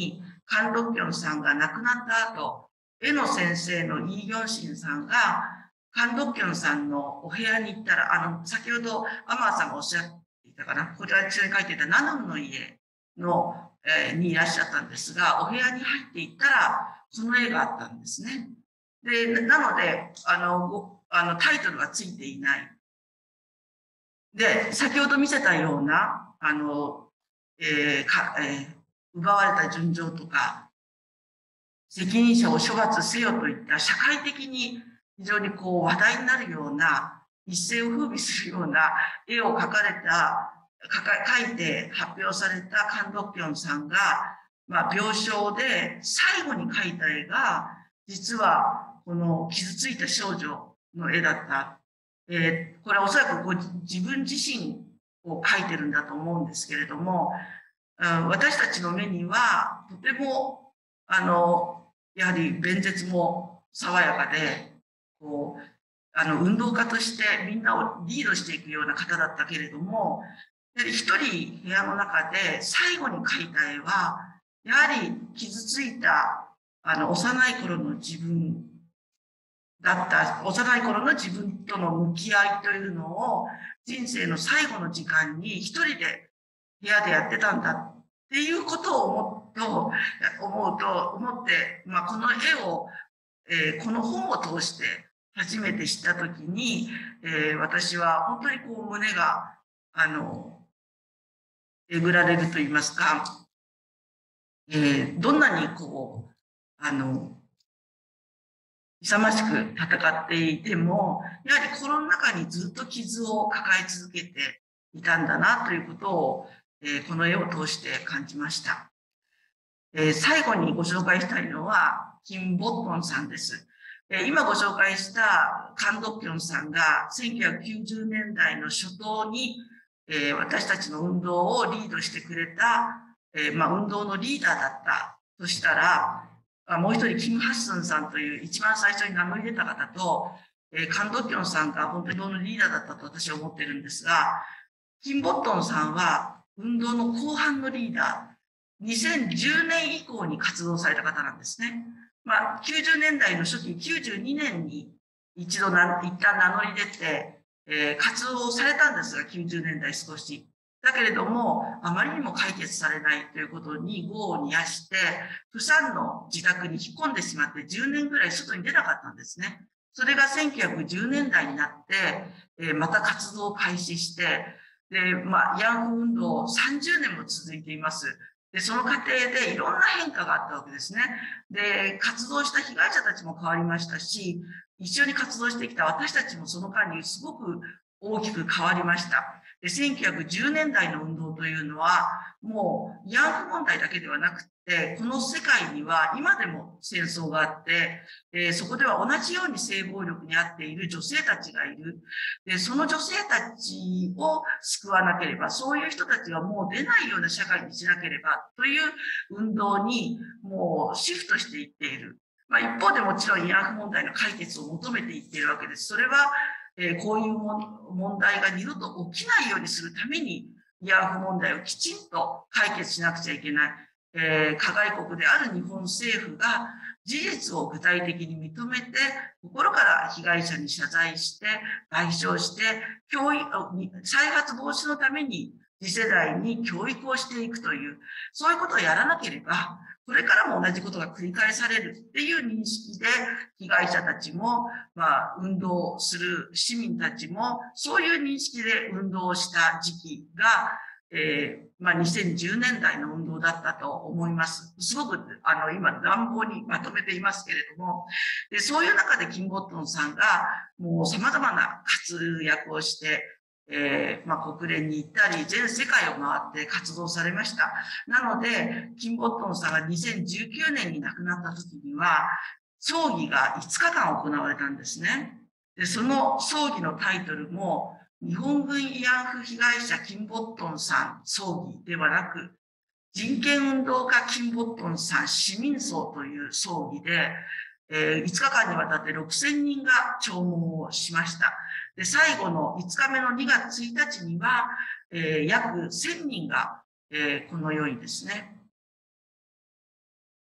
カン・ドッキョンさんが亡くなった後、絵の先生のイ・ギョンシンさんが、カン・ドッキョンさんのお部屋に行ったら、あの、先ほどアマーさんがおっしゃっていたかな、こちらに書いていたナヌンの家の、えー、にいらっしゃったんですが、お部屋に入っていったら、この絵があったんですね。で、なので、あの、あのタイトルはついていない。で、先ほど見せたような、あの、えーかえー、奪われた純情とか、責任者を処罰せよといった社会的に非常にこう話題になるような、一世を風靡するような絵を描かれた、描いて発表されたカン・ドッキョンさんが、まあ、病床で最後に描いた絵が、実はこの傷ついた少女の絵だった。えー、これはおそらくご自分自身を描いてるんだと思うんですけれども、うん、私たちの目にはとても、あの、やはり弁舌も爽やかで、こう、あの、運動家としてみんなをリードしていくような方だったけれども、一人部屋の中で最後に描いた絵は、やはり傷ついた、あの、幼い頃の自分だった、幼い頃の自分との向き合いというのを、人生の最後の時間に一人で部屋でやってたんだっていうことを思うと、思うと、思って、まあ、この絵を、えー、この本を通して初めて知ったときに、えー、私は本当にこう胸が、あの、えぐられると言いますか、えー、どんなにこう、あの、勇ましく戦っていても、やはり心の中にずっと傷を抱え続けていたんだなということを、えー、この絵を通して感じました。えー、最後にご紹介したいのは、キム・ボットンさんです。えー、今ご紹介したカン・ドッキョンさんがせんきゅうひゃくきゅうじゅうねんだいの初頭に、えー、私たちの運動をリードしてくれた、えーまあ、運動のリーダーだったとしたら、もう一人、キム・ハッスンさんという一番最初に名乗り出た方と、えー、カン・ドッキョンさんが本当に運動のリーダーだったと私は思ってるんですが、キム・ボットンさんは運動の後半のリーダー、にせんじゅうねん以降に活動された方なんですね。まあ、きゅうじゅうねんだいの初期、きゅうじゅうにねんに一度な、一旦名乗り出て、えー、活動されたんですが、きゅうじゅうねんだい少し。だけれども、あまりにも解決されないということに業を煮やして、プサンの自宅に引っ込んでしまってじゅうねんぐらい外に出なかったんですね。それがせんきゅうひゃくじゅうねんだいになって、えー、また活動を開始して、で、まあ、慰安婦運動さんじゅうねんも続いています。で、その過程でいろんな変化があったわけですね。で、活動した被害者たちも変わりましたし、一緒に活動してきた私たちもその間にすごく大きく変わりました。で、せんきゅうひゃくじゅうねんだいの運動というのは、もう慰安婦問題だけではなくて、この世界には今でも戦争があって、えー、そこでは同じように性暴力に遭っている女性たちがいる。で、その女性たちを救わなければ、そういう人たちがもう出ないような社会にしなければという運動にもうシフトしていっている。まあ、一方でもちろん慰安婦問題の解決を求めていっているわけです。それはえー、こういう問題が二度と起きないようにするために、慰安婦問題をきちんと解決しなくちゃいけない。えー、加害国である日本政府が事実を具体的に認めて、心から被害者に謝罪して、賠償して、教育、再発防止のために次世代に教育をしていくという、そういうことをやらなければ、これからも同じことが繰り返されるっていう認識で、被害者たちも、まあ、運動する市民たちも、そういう認識で運動した時期が、えー、まあ、にせんじゅうねんだいの運動だったと思います。すごく、あの、今、乱暴にまとめていますけれども、でそういう中でキム・ボットンさんが、もう様々な活躍をして、えー、まあ、国連に行ったり、全世界を回って活動されました。なので、キム・ボットンさんがにせんじゅうきゅうねんに亡くなった時には、葬儀がいつかかん行われたんですね。で、その葬儀のタイトルも、日本軍慰安婦被害者キム・ボットンさん葬儀ではなく、人権運動家キム・ボットンさん市民葬という葬儀で、えー、いつかかんにわたってろくせんにんが弔問をしました。で、最後のいつかめのにがつついたちには、えー、約せんにんが、えー、このようにですね、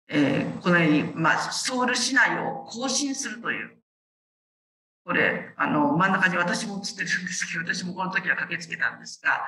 えー、このように、まあ、ソウル市内を行進するという、これ、あの、真ん中に私も写ってるんですけど、私もこの時は駆けつけたんですが、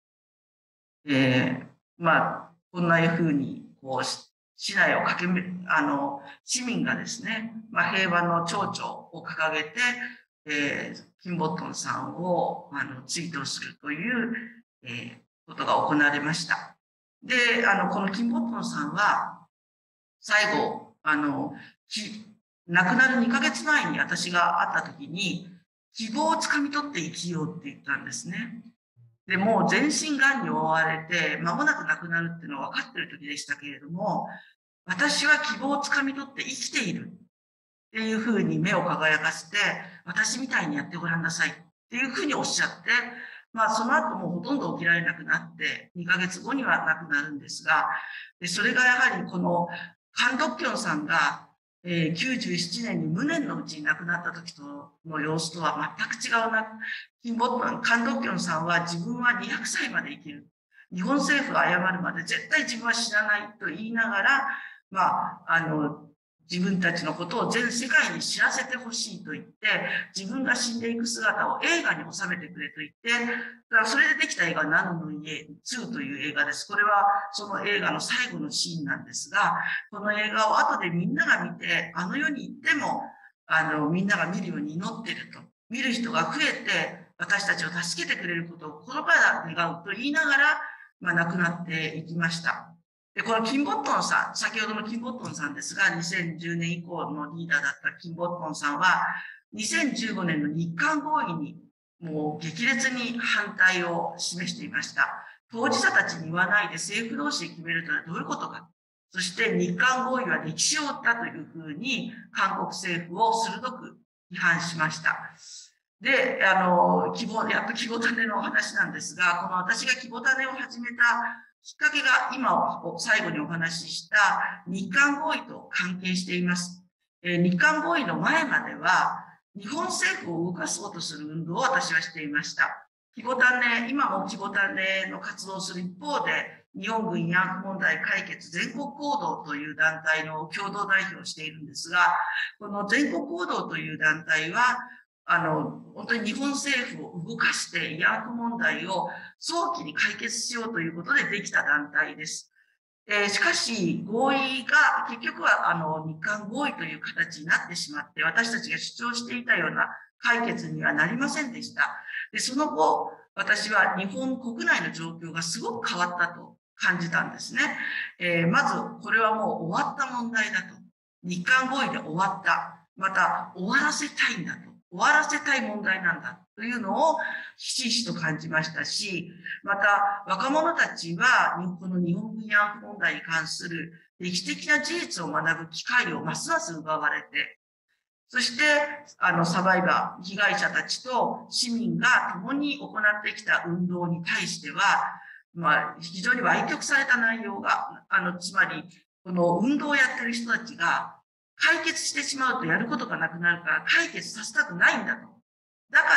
えー、まあ、こんなふうに、こう、市内を駆け、あの、市民がですね、まあ、平和の蝶々を掲げて、えー、キンボットンさんを、あの、追悼するという、えー、ことが行われました。で、あの、このキンボットンさんは、最後、あの、亡くなるにかげつまえに私が会った時に、希望をつかみ取って生きようって言ったんですね。で、もう全身がんに覆われて、間もなく亡くなるっていうのは分かっている時でしたけれども、私は希望をつかみ取って生きているっていうふうに目を輝かせて、私みたいにやってごらんなさいっていうふうにおっしゃって、まあその後もうほとんど起きられなくなって、にかげつごには亡くなるんですが、でそれがやはりこのカン・ドッキョンさんが、えー、きゅうじゅうななねんに無念のうちに亡くなった時との様子とは全く違うな。キンボットン、カン・ドッキョンさんは自分はにひゃくさいまで生きる。日本政府が謝るまで絶対自分は死なないと言いながら、まあ、あの、自分たちのことを全世界に知らせてほしいと言って、自分が死んでいく姿を映画に収めてくれと言って、だからそれでできた映画、ナヌの家ツーという映画です。これはその映画の最後のシーンなんですが、この映画を後でみんなが見て、あの世に行っても、あの、みんなが見るように祈っていると。見る人が増えて、私たちを助けてくれることを心から願うと言いながら、まあ、亡くなっていきました。で、このキンボットンさん、先ほどのキンボットンさんですが、にせんじゅうねん以降のリーダーだったキンボットンさんは、にせんじゅうごねんの日韓合意にもう激烈に反対を示していました。当事者たちに言わないで政府同士で決めるというのはどういうことか。そして日韓合意は歴史を追ったというふうに韓国政府を鋭く批判しました。で、あの、希望、やっと希望種のお話なんですが、この私が希望種を始めたきっかけが今最後にお話しした日韓合意と関係しています。えー、日韓合意の前までは日本政府を動かそうとする運動を私はしていました。希望種、今も希望種の活動をする一方で、日本軍慰安婦問題解決全国行動という団体の共同代表をしているんですが、この全国行動という団体は、あの、本当に日本政府を動かして慰安婦問題を早期に解決しようということでできた団体です。えー、しかし、合意が結局はあの日韓合意という形になってしまって、私たちが主張していたような解決にはなりませんでした。で、その後、私は日本国内の状況がすごく変わったと感じたんですね。えー、まず、これはもう終わった問題だと。日韓合意で終わった。また、終わらせたいんだと。終わらせたい問題なんだというのをひしひしと感じましたし、また若者たちはこの日本慰安婦問題に関する歴史的な事実を学ぶ機会をますます奪われて、そしてあのサバイバー、被害者たちと市民が共に行ってきた運動に対しては、まあ、非常に歪曲された内容が、あのつまりこの運動をやってる人たちが解決してしまうとやることがなくなるから解決させたくないんだと。だから、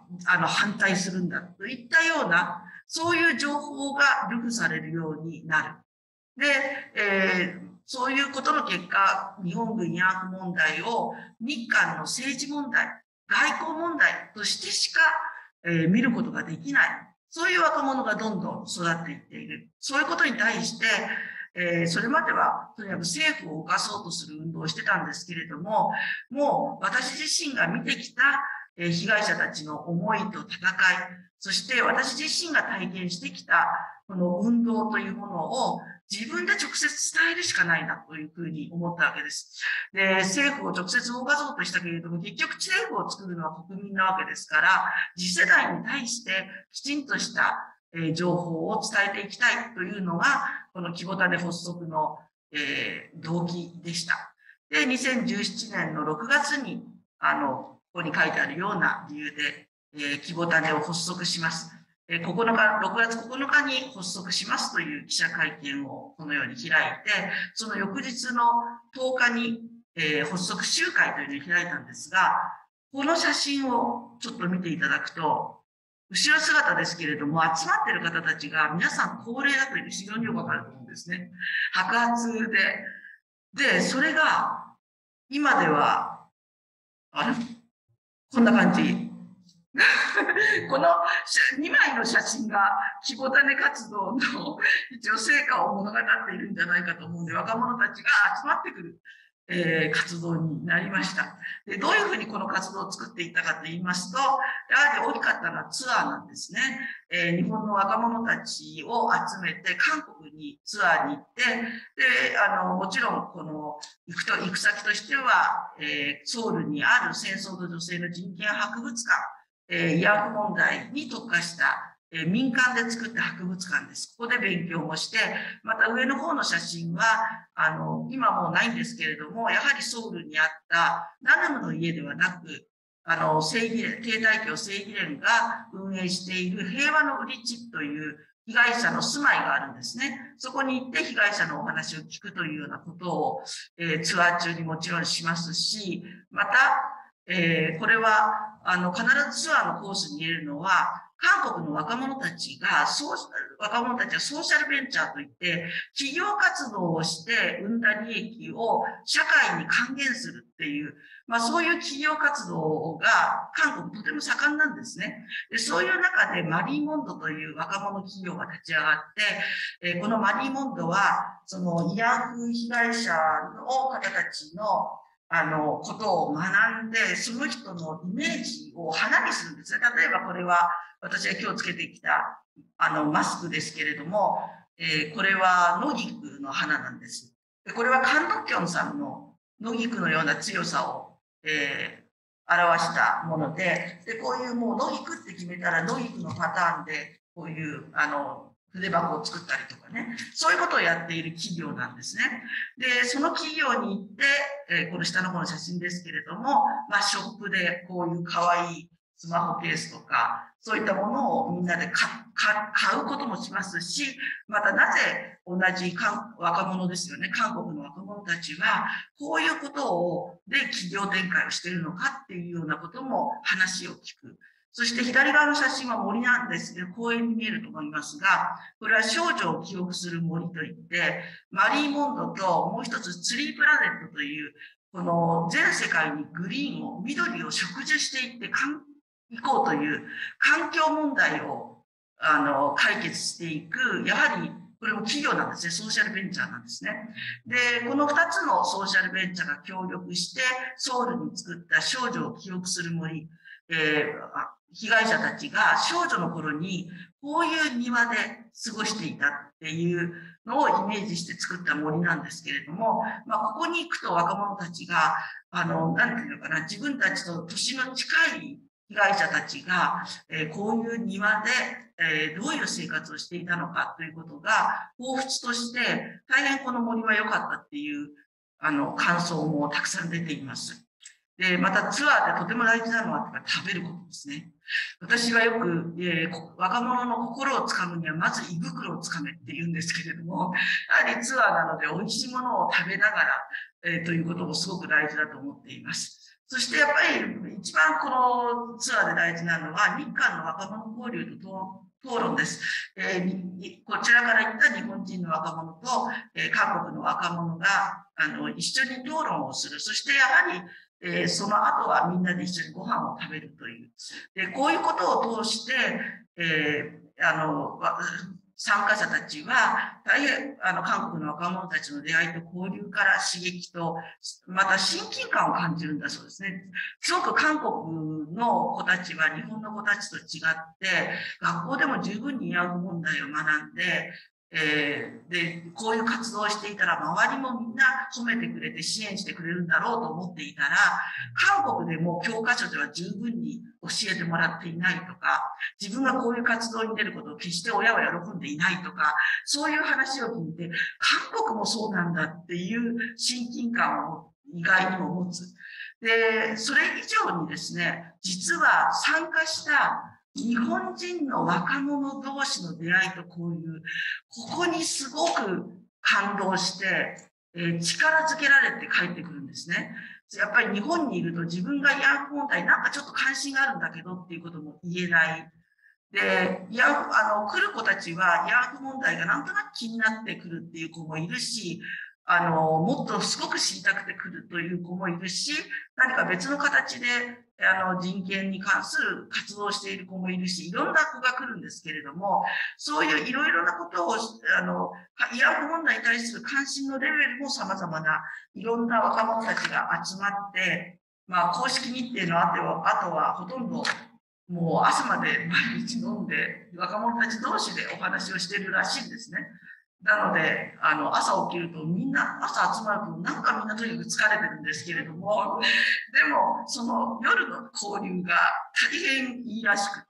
あの、反対するんだといったような、そういう情報が流布されるようになる。で、えー、そういうことの結果、日本軍慰安婦問題を日韓の政治問題、外交問題としてしか、えー、見ることができない。そういう若者がどんどん育っていっている。そういうことに対して、えー、それまでは、とにかく政府を動かそうとする運動をしてたんですけれども、もう私自身が見てきた、えー、被害者たちの思いと戦い、そして私自身が体験してきたこの運動というものを自分で直接伝えるしかないなというふうに思ったわけです。で、政府を直接動かそうとしたけれども、結局政府を作るのは国民なわけですから、次世代に対してきちんとしたえー、情報を伝えていきたいというのが、この希望種発足の、えー、動機でした。で、にせんじゅうななねんのろくがつに、あの、ここに書いてあるような理由で、えー、希望種を発足します。えー、ここのか、ろくがつここのかに発足しますという記者会見をこのように開いて、その翌日のとおかに、えー、発足集会というのを開いたんですが、この写真をちょっと見ていただくと、後ろ姿ですけれども、集まっている方たちが皆さん高齢だという非常によくわかると思うんですね。白髪で、 で、それが、今では、あれこんな感じ。このにまいの写真が希望種活動の一応成果を物語っているんじゃないかと思うんで、若者たちが集まってくる、えー、活動になりました。で、どういうふうにこの活動を作っていったかと言いますと、やはり大きかったのはツアーなんですね。えー、日本の若者たちを集めて韓国にツアーに行って、で、あの、もちろんこの行くと、行く先としては、えー、ソウルにある戦争と女性の人権博物館、えー、慰安婦問題に特化した、えー、民間で作った博物館です。ここで勉強もして、また上の方の写真は、あの、今もうないんですけれども、やはりソウルにあったナナムの家ではなく、あの、正義連、帝大教正義連が運営している平和の売り地という被害者の住まいがあるんですね。そこに行って被害者のお話を聞くというようなことを、えー、ツアー中にもちろんしますし、また、えー、これは、あの、必ずツアーのコースに入れるのは、韓国の若者たちが、ソー若者たちはソーシャルベンチャーといって、企業活動をして生んだ利益を社会に還元するっていう、まあそういう企業活動が韓国とても盛んなんですね。で、そういう中でマリーモンドという若者企業が立ち上がって、えー、このマリーモンドは、その慰安婦被害者の方たちのあの、ことを学んで、その人のイメージを花にするんですね。例えばこれは、私が今日つけてきた、あの、マスクですけれども、えー、これは野菊の花なんです。でこれはカン・ドッキョンさんの野菊のような強さを、えー、表したもので、で、こういうもう野菊って決めたら野菊のパターンで、こういう、あの、筆箱を作ったりとかね、そういうことをやっている企業なんですね。で、その企業に行って、えー、この下の方の写真ですけれども、まあ、ショップでこういう可愛いスマホケースとか、そういったものをみんなで買うこともしますし、またなぜ同じ若者ですよね、韓国の若者たちは、こういうことを、で企業展開をしているのかっていうようなことも話を聞く。そして左側の写真は森なんですけど、公園に見えると思いますが、これは少女を記憶する森といって、マリーモンドともう一つツリープラネットという、この全世界にグリーンを、緑を植樹していって、いこうという環境問題を、あの、解決していく、やはり、これも企業なんですね。ソーシャルベンチャーなんですね。で、この二つのソーシャルベンチャーが協力して、ソウルに作った少女を記憶する森、えー、被害者たちが少女の頃にこういう庭で過ごしていたっていうのをイメージして作った森なんですけれども、まあ、ここに行くと若者たちが、あの、なんていうのかな、自分たちと年の近い被害者たちが、えー、こういう庭で、えー、どういう生活をしていたのかということが、彷彿として、大変この森は良かったっていう、あの、感想もたくさん出ています。で、またツアーでとても大事なのは食べることですね。私はよく、えー、若者の心をつかむにはまず胃袋をつかめって言うんですけれども、やはりツアーなので美味しいものを食べながら、えー、ということもすごく大事だと思っています。そしてやっぱり一番このツアーで大事なのは日韓の若者交流と討論です。えー、こちらから行った日本人の若者と、えー、韓国の若者があの一緒に討論をする。そしてやはりえー、その後はみんなで一緒にご飯を食べるという。で、こういうことを通して、えー、あの、参加者たちは、大変、あの、韓国の若者たちの出会いと交流から刺激と、また親近感を感じるんだそうですね。すごく韓国の子たちは日本の子たちと違って、学校でも十分に慰安婦問題を学んで、えー、で、こういう活動をしていたら、周りもみんな褒めてくれて支援してくれるんだろうと思っていたら、韓国でも教科書では十分に教えてもらっていないとか、自分がこういう活動に出ることを決して親は喜んでいないとか、そういう話を聞いて、韓国もそうなんだっていう親近感を意外にも持つ。で、それ以上にですね、実は参加した日本人の若者同士の出会いと交流、ここにすごく感動して、えー、力づけられて帰ってくるんですね。やっぱり日本にいると自分が慰安婦問題なんかちょっと関心があるんだけどっていうことも言えない。で、慰安婦、あの、来る子たちは慰安婦問題がなんとなく気になってくるっていう子もいるし、 あの、もっとすごく知りたくて来るという子もいるし、何か別の形で、あの、人権に関する活動をしている子もいるし、いろんな子が来るんですけれども、そういういろいろなことを、あの、慰安婦問題に対する関心のレベルも様々な、いろんな若者たちが集まって、まあ、公式日程の後は、あとはほとんど、もう朝まで毎日飲んで、若者たち同士でお話をしているらしいんですね。なので、あの、朝起きるとみんな、朝集まるとなんかみんなとにかく疲れてるんですけれども、でも、その夜の交流が大変いいらしくって、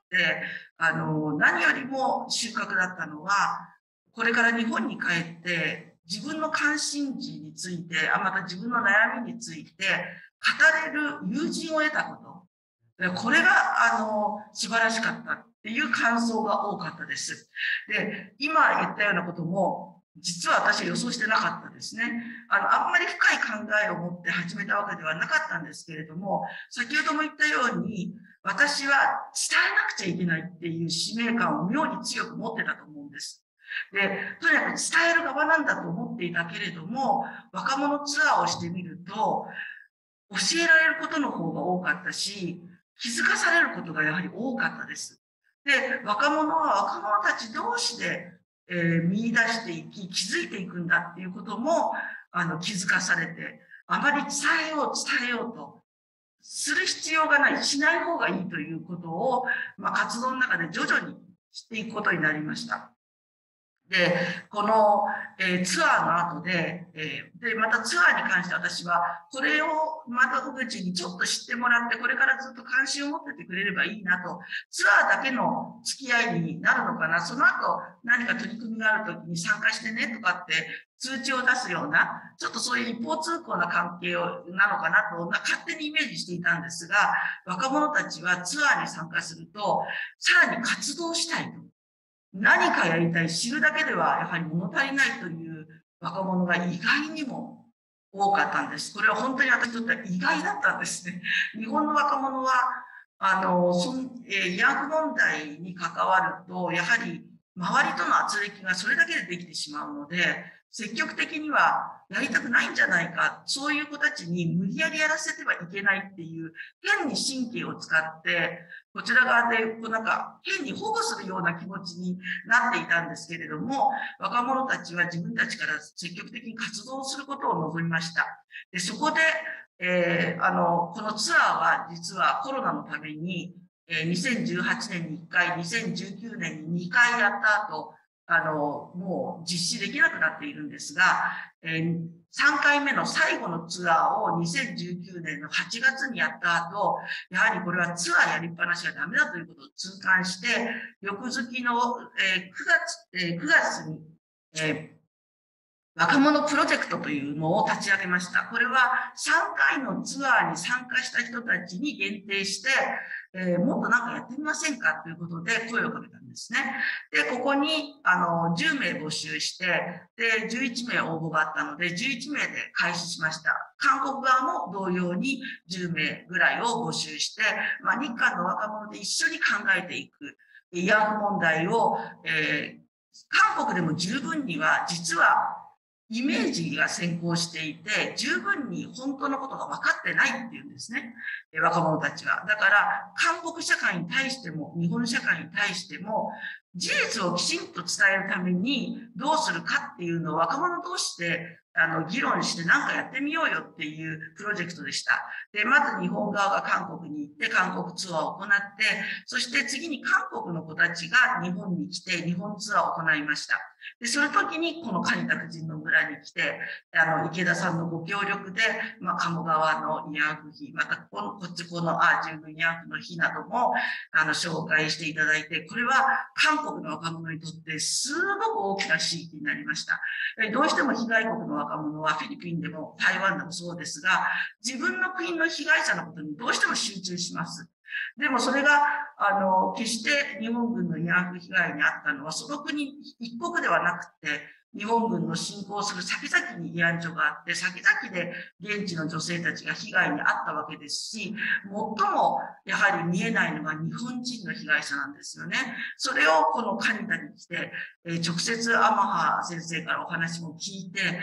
あの、何よりも収穫だったのは、これから日本に帰って自分の関心事について、あまた自分の悩みについて語れる友人を得たこと。これが、あの、素晴らしかったっていう感想が多かったです。で、今言ったようなことも、実は私は予想してなかったですね。あの、あんまり深い考えを持って始めたわけではなかったんですけれども、先ほども言ったように、私は伝えなくちゃいけないっていう使命感を妙に強く持ってたと思うんです。で、とにかく伝える側なんだと思っていたけれども、若者ツアーをしてみると、教えられることの方が多かったし、気づかされることがやはり多かったです。で、若者は若者たち同士で、えー、見出していき、気づいていくんだっていうことも、あの、気づかされて、あまり伝えよう、伝えようと、する必要がない、しない方がいいということを、まあ、活動の中で徐々にしていくことになりました。で、この、えー、ツアーの後で、えー、で、またツアーに関して私は、これを窓口にちょっと知ってもらって、これからずっと関心を持っててくれればいいなと、ツアーだけの付き合いになるのかな、その後何か取り組みがあるときに参加してねとかって通知を出すような、ちょっとそういう一方通行な関係をなのかなと、勝手にイメージしていたんですが、若者たちはツアーに参加すると、さらに活動したいと。何かやりたい、知るだけではやはり物足りないという若者が意外にも多かったんです。これは本当に私にとっては意外だったんですね。日本の若者は、あの、そんえー、慰安婦問題に関わると、やはり周りとの圧力がそれだけでできてしまうので、積極的にはやりたくないんじゃないか、そういう子たちに無理やりやらせてはいけないっていう、変に神経を使って、こちら側で、こうなんか、変に保護するような気持ちになっていたんですけれども、若者たちは自分たちから積極的に活動することを望みました。で、そこで、えー、あの、このツアーは実はコロナのために、えー、にせんじゅうはちねんにいっかい、にせんじゅうきゅうねんににかいやった後、あの、もう実施できなくなっているんですが、えー、さんかいめの最後のツアーをにせんじゅうきゅうねんのはちがつにやった後、やはりこれはツアーやりっぱなしはダメだということを痛感して、翌月の、えー、くがつ、えー、くがつに、えー若者プロジェクトというのを立ち上げました。これはさんかいのツアーに参加した人たちに限定して、えー、もっとなんかやってみませんかということで声をかけたんですね。で、ここにあのじゅうめい募集して、で、じゅういちめい応募があったので、じゅういちめいで開始しました。韓国側も同様にじゅうめいぐらいを募集して、まあ、日韓の若者で一緒に考えていく慰安婦問題を、えー、韓国でも十分には実はイメージが先行していて、十分に本当のことが分かってないっていうんですね。若者たちは。だから、韓国社会に対しても、日本社会に対しても、事実をきちんと伝えるためにどうするかっていうのを若者同士であの議論して何かやってみようよっていうプロジェクトでした。で、まず日本側が韓国に行って韓国ツアーを行って、そして次に韓国の子たちが日本に来て日本ツアーを行いました。で、その時にこのカニタ夫人の村に来て、あの、池田さんのご協力で、まあ、鴨川の慰安婦碑、またこの、こっちこのアーチューブ慰安婦の碑なども、あの、紹介していただいて、これは韓国の若者にとってすごく大きな刺激になりました。どうしても被害国の若者はフィリピンでも台湾でもそうですが、自分の国の被害者のことにどうしても集中します。でもそれが、あの、決して日本軍の慰安婦被害にあったのは、その国一国ではなくて、日本軍の侵攻する先々に慰安所があって、先々で現地の女性たちが被害に遭ったわけですし、最もやはり見えないのが日本人の被害者なんですよね。それをこのカニタに来て、えー、直接天羽先生からお話も聞いて、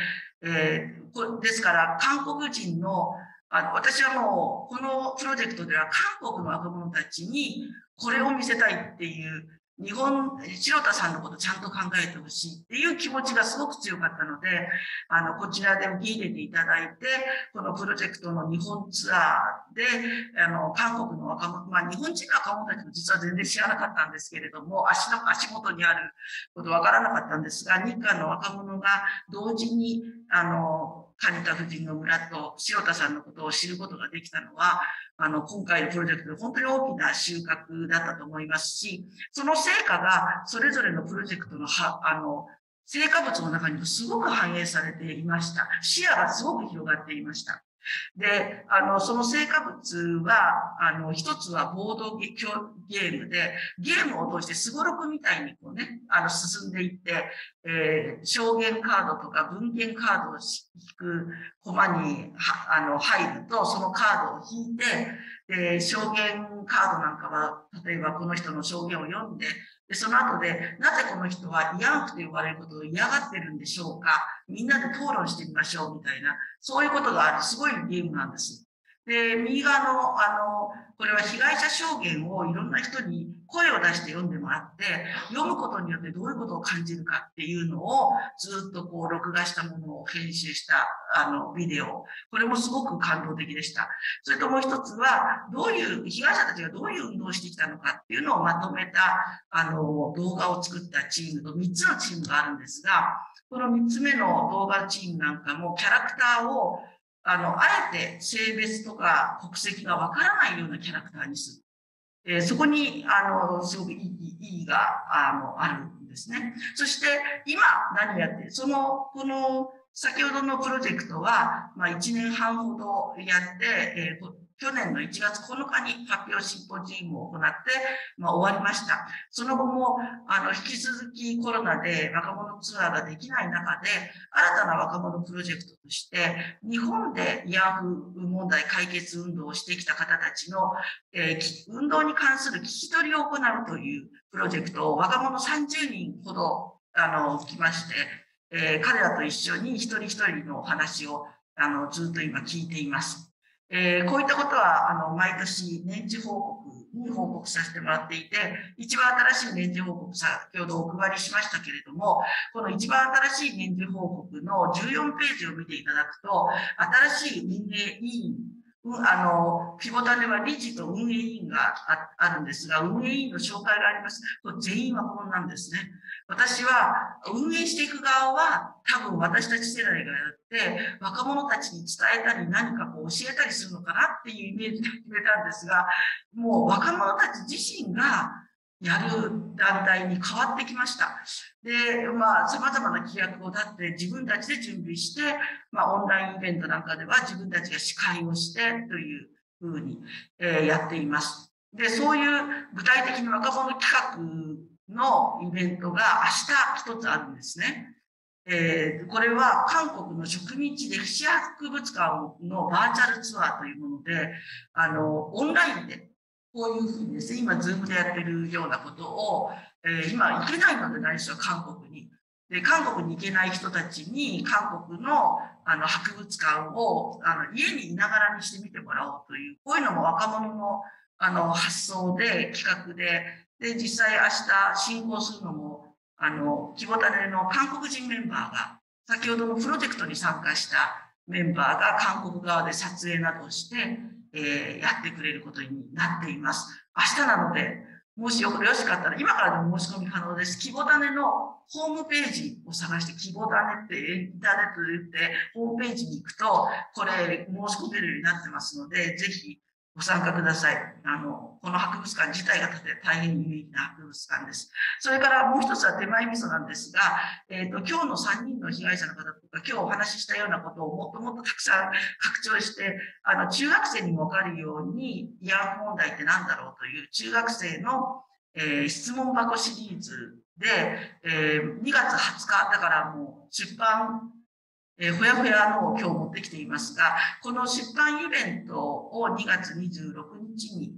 えー、こですから韓国人の、あの私はもうこのプロジェクトでは韓国の若者たちにこれを見せたいっていう日本、白田さんのことをちゃんと考えてほしいっていう気持ちがすごく強かったので、あの、こちらで受け入れていただいて、このプロジェクトの日本ツアーで、あの、韓国の若者、まあ日本人の若者たちも実は全然知らなかったんですけれども、足の、足元にあることわからなかったんですが、日韓の若者が同時に、あの、金田夫人の村と白田さんのことを知ることができたのは、あの、今回のプロジェクトで本当に大きな収穫だったと思いますし、その成果がそれぞれのプロジェクトのは、あの、成果物の中にもすごく反映されていました。視野がすごく広がっていました。で、あの、その成果物は、あの、一つはボードゲームで、ゲームを通してスゴロクみたいにこうね、あの、進んでいって、えー、証言カードとか文献カードを引くコマに、は、あの、入ると、そのカードを引いて、で、証言カードなんかは、例えばこの人の証言を読んで、で、その後で、なぜこの人は慰安婦と呼ばれることを嫌がってるんでしょうか、みんなで討論してみましょうみたいな、そういうことがある、すごいゲームなんです。で、右側の、あの、これは被害者証言をいろんな人に声を出して読んでもらって、読むことによってどういうことを感じるかっていうのをずっとこう録画したものを編集したあのビデオ。これもすごく感動的でした。それともう一つは、どういう、被害者たちがどういう運動をしてきたのかっていうのをまとめたあの動画を作ったチームとみっつのチームがあるんですが、このみっつめの動画チームなんかもキャラクターをあの、あえて性別とか国籍がわからないようなキャラクターにする。えー、そこに、あの、すごく意義、意義が、あの、あるんですね。そして、今何をやって、その、この、先ほどのプロジェクトは、まあ、いちねんはんほどやって、えー、去年のいちがつここのかに発表シンポジウムを行って、まあ、終わりました。その後も、あの、引き続きコロナで若者ツアーができない中で、新たな若者プロジェクトとして、日本で慰安婦問題解決運動をしてきた方たちの、えー、運動に関する聞き取りを行うというプロジェクトを若者さんじゅうにんほど、あの、来まして、えー、彼らと一緒に一人一人のお話を、あの、ずっと今聞いています。えー、こういったことは、あの、毎年年次報告に報告させてもらっていて、一番新しい年次報告、先ほどお配りしましたけれども、この一番新しい年次報告のじゅうよんページを見ていただくと、新しい運営委員、あの、ピボタネは理事と運営委員が あ, あるんですが、運営委員の紹介があります。これ全員若者なんですね。私は運営していく側は多分私たち世代がやって若者たちに伝えたり何かこう教えたりするのかなっていうイメージで決めたんですが、もう若者たち自身がやる団体に変わってきました。で、まあ、様々な規約を立って自分たちで準備して、まあ、オンラインイベントなんかでは自分たちが司会をしてというふうに、えー、やっています。で、そういう具体的な若者企画のイベントが明日一つあるんですね。えー、これは韓国の植民地歴史博物館のバーチャルツアーというもので、あの、オンラインで、こういうふうにですね、今、ズームでやってるようなことを、えー、今、行けないのでないしょ、韓国に。で、韓国に行けない人たちに、韓国の、あの、博物館を、あの、家にいながらにしてみてもらおうという、こういうのも若者の、あの、発想で、企画で、で、実際明日進行するのも、あの、キボタネの韓国人メンバーが、先ほどのプロジェクトに参加したメンバーが韓国側で撮影などをして、えー、やってくれることになっています。明日なので、もしよろしかったら、今からでも申し込み可能です。キボタネのホームページを探して、キボタネってインターネットで言って、ホームページに行くと、これ申し込めるようになってますので、ぜひご参加ください。あの、この博物館自体が大変有名な博物館です。それからもう一つは手前味噌なんですが、えっと、今日のさんにんの被害者の方とか、今日お話ししたようなことをもっともっとたくさん拡張して、あの、中学生にもわかるように、慰安婦問題って何だろうという中学生の、えー、質問箱シリーズで、えー、にがつはつか、だからもう出版、えー、ほやほやのを今日持ってきていますが、この出版イベントをにがつにじゅうろくにちに、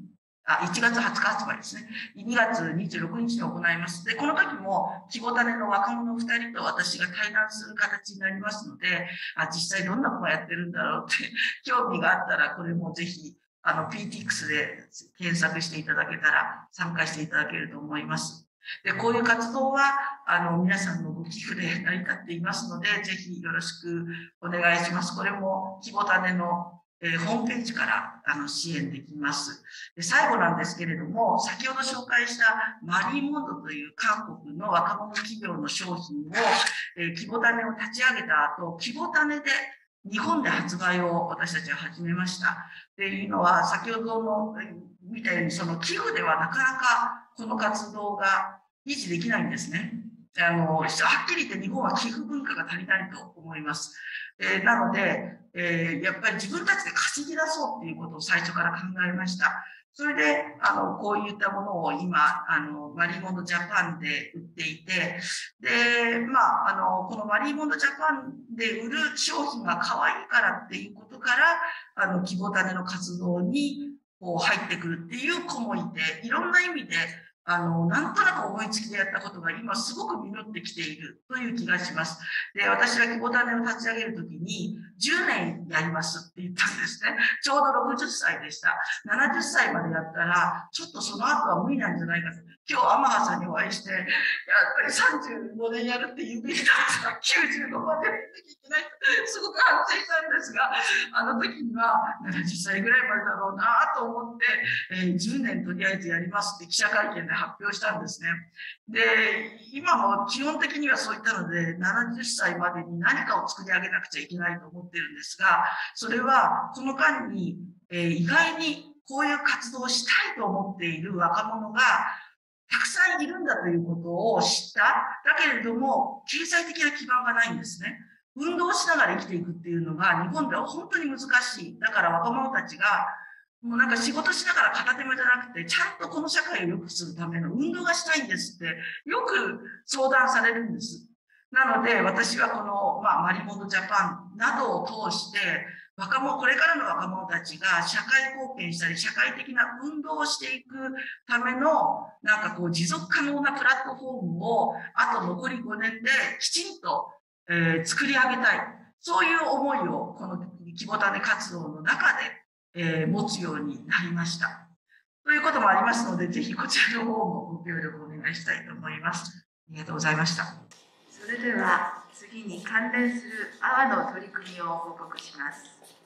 あ、いちがつはつか発売ですね。にがつにじゅうろくにちに行います。で、この時も、希望種の若者ふたりと私が対談する形になりますので、あ、実際どんな子がやってるんだろうって興味があったら、これもぜひ、あの、ピーティーエックス で検索していただけたら参加していただけると思います。で、こういう活動は、あの、皆さんのご寄付で成り立っていますので、ぜひよろしくお願いします。これも、希望種のえー、ホームページからあの支援できます。で、最後なんですけれども、先ほど紹介したマリーモンドという韓国の若者企業の商品を、えー、希望種を立ち上げた後、希望種で日本で発売を私たちは始めました。っていうのは、先ほどの見たように、その寄付ではなかなかこの活動が維持できないんですね。あの、はっきり言って日本は寄付文化が足りないと思います。えー、なので、えー、やっぱり自分たちで稼ぎ出そうっていうことを最初から考えました。それで、あの、こういったものを今、あの、マリーモンドジャパンで売っていて、で、まあ、あの、このマリーモンドジャパンで売る商品が可愛いからっていうことから、あの、希望種の活動に、こう、入ってくるっていう子もいて、いろんな意味で、あの、なんとなく思いつきでやったことが今すごく実ってきているという気がします。で、私が希望種を立ち上げるときに、じゅうねんやりますって言ったんですね。ちょうどろくじゅっさいでした。ななじゅっさいまでやったら、ちょっとその後は無理なんじゃないかと。今日、天羽さんにお会いして、やっぱりさんじゅうごねんやるっていうべきだったら、きゅうじゅうごまでやらなきゃいけない。すごく反省したんですが、あの時にはななじゅっさいぐらいまでだろうなと思って、えー、じゅうねんとりあえずやりますって記者会見で発表したんですね。で、今も基本的にはそういったので、ななじゅっさいまでに何かを作り上げなくちゃいけないと思ってるんですが、それはこの間に、えー、意外にこういう活動をしたいと思っている若者がたくさんいるんだということを知った。だけれども、経済的な基盤がないんですね。運動しながら生きていくっていうのが日本では本当に難しい。だから若者たちが、もうなんか仕事しながら片手間じゃなくて、ちゃんとこの社会を良くするための運動がしたいんですって、よく相談されるんです。なので、私はこの、まあ、マリモンドジャパンなどを通して、若者、これからの若者たちが社会貢献したり、社会的な運動をしていくための、なんかこう、持続可能なプラットフォームを、あと残りごねんできちんと、えー、作り上げたい。そういう思いを、この希望種活動の中で、えー、持つようになりました。ということもありますので、ぜひこちらの方もご協力お願いしたいと思います。ありがとうございました。 それでは次に関連する阿波の取り組みを報告します。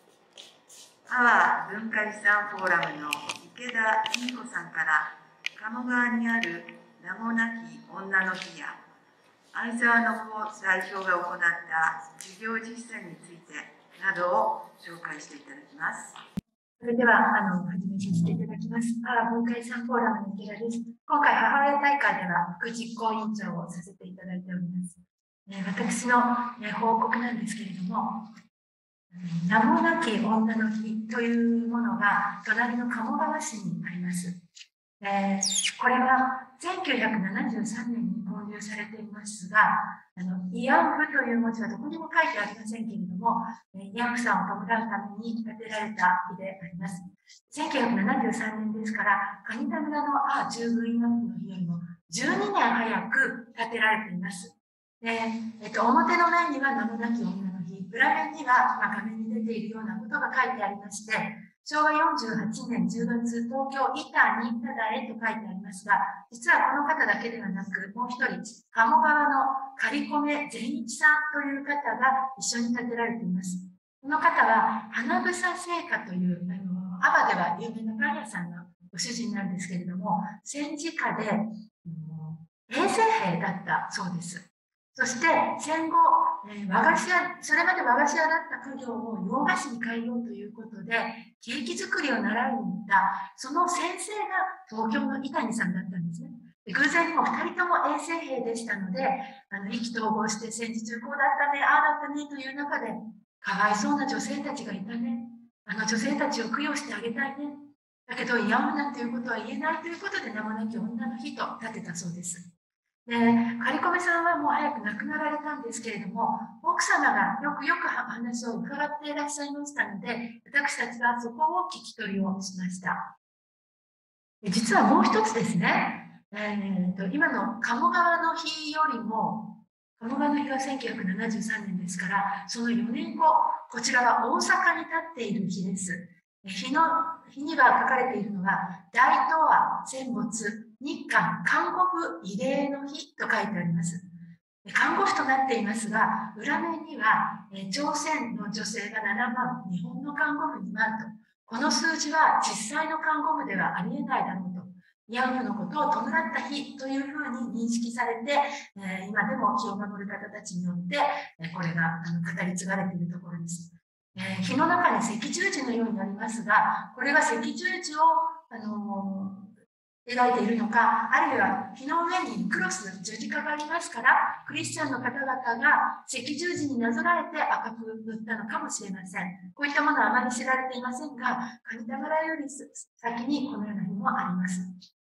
阿波文化遺産フォーラムの池田美子さんから、鴨川にある名もなき女の日や相沢の子代表が行った事業実践についてなどを紹介していただきます。 それでは、あの、始めさせていただきます。阿波文化遺産フォーラムの池田です。今回、母親大会では副実行委員長をさせていただいております。えー、私の、ね、報告なんですけれども、名もなき女の日というものが隣の鴨川市にあります。えー、これはせんきゅうひゃくななじゅうさんねんに建立されていますが、あの慰安婦という文字はどこにも書いてありませんけれども、慰安婦さんを弔うために建てられた日であります。せんきゅうひゃくななじゅうさんねんですから、蟹田村のああ従軍慰安婦の日よりもじゅうにねん早く建てられています。で、えっと、表の面には名もなき女の日、裏面には、まあ、画面に出ているようなことが書いてありまして、しょうわよんじゅうはちねんじゅうがつ、東京板にただへと書いてありますが、実はこの方だけではなく、もう一人、鴨川の刈込善一さんという方が一緒に建てられています。この方は、花房製菓という、あの、阿波では有名なパン屋さんのご主人なんですけれども、戦時下で、うん、衛生兵だったそうです。そして戦後、えー、和菓子屋、それまで和菓子屋だった家業を洋菓子に変えようということで、ケーキ作りを習いに行った、その先生が東京の伊谷さんだったんですね。で偶然にもふたりとも衛生兵でしたので、あの意気投合して戦時中こうだったね、ああだったねという中で、かわいそうな女性たちがいたね。あの女性たちを供養してあげたいね。だけど、慰安婦なんていうことは言えないということで、名もなき女の日と立てたそうです。で、刈込さんはもう早く亡くなられたんですけれども、奥様がよくよく話を伺っていらっしゃいましたので、私たちはそこを聞き取りをしました。 実はもう一つですね、えー、と今の鴨川の日よりも、鴨川の日はせんきゅうひゃくななじゅうさんねんですから、そのよねんご、こちらは大阪に立っている日です。日の日には書かれているのは、大東亜戦没日韓看護婦慰霊の日と書いてあります。看護婦となっていますが、裏面には朝鮮の女性がななまん、日本の看護婦にまんと、この数字は実際の看護婦ではありえないだろうと、慰安婦のことを弔った日というふうに認識されて、えー、今でも日を守る方たちによって、えー、これがあの語り継がれているところです。えー、日の中に赤十字のようになりますが、これが赤十字を、あのー描いているのか、あるいは日の上にクロスの十字架がありますから、クリスチャンの方々が赤十字になぞらえて赤く塗ったのかもしれません。こういったものはあまり知られていませんが、蟹田村より先にこのような日もあります。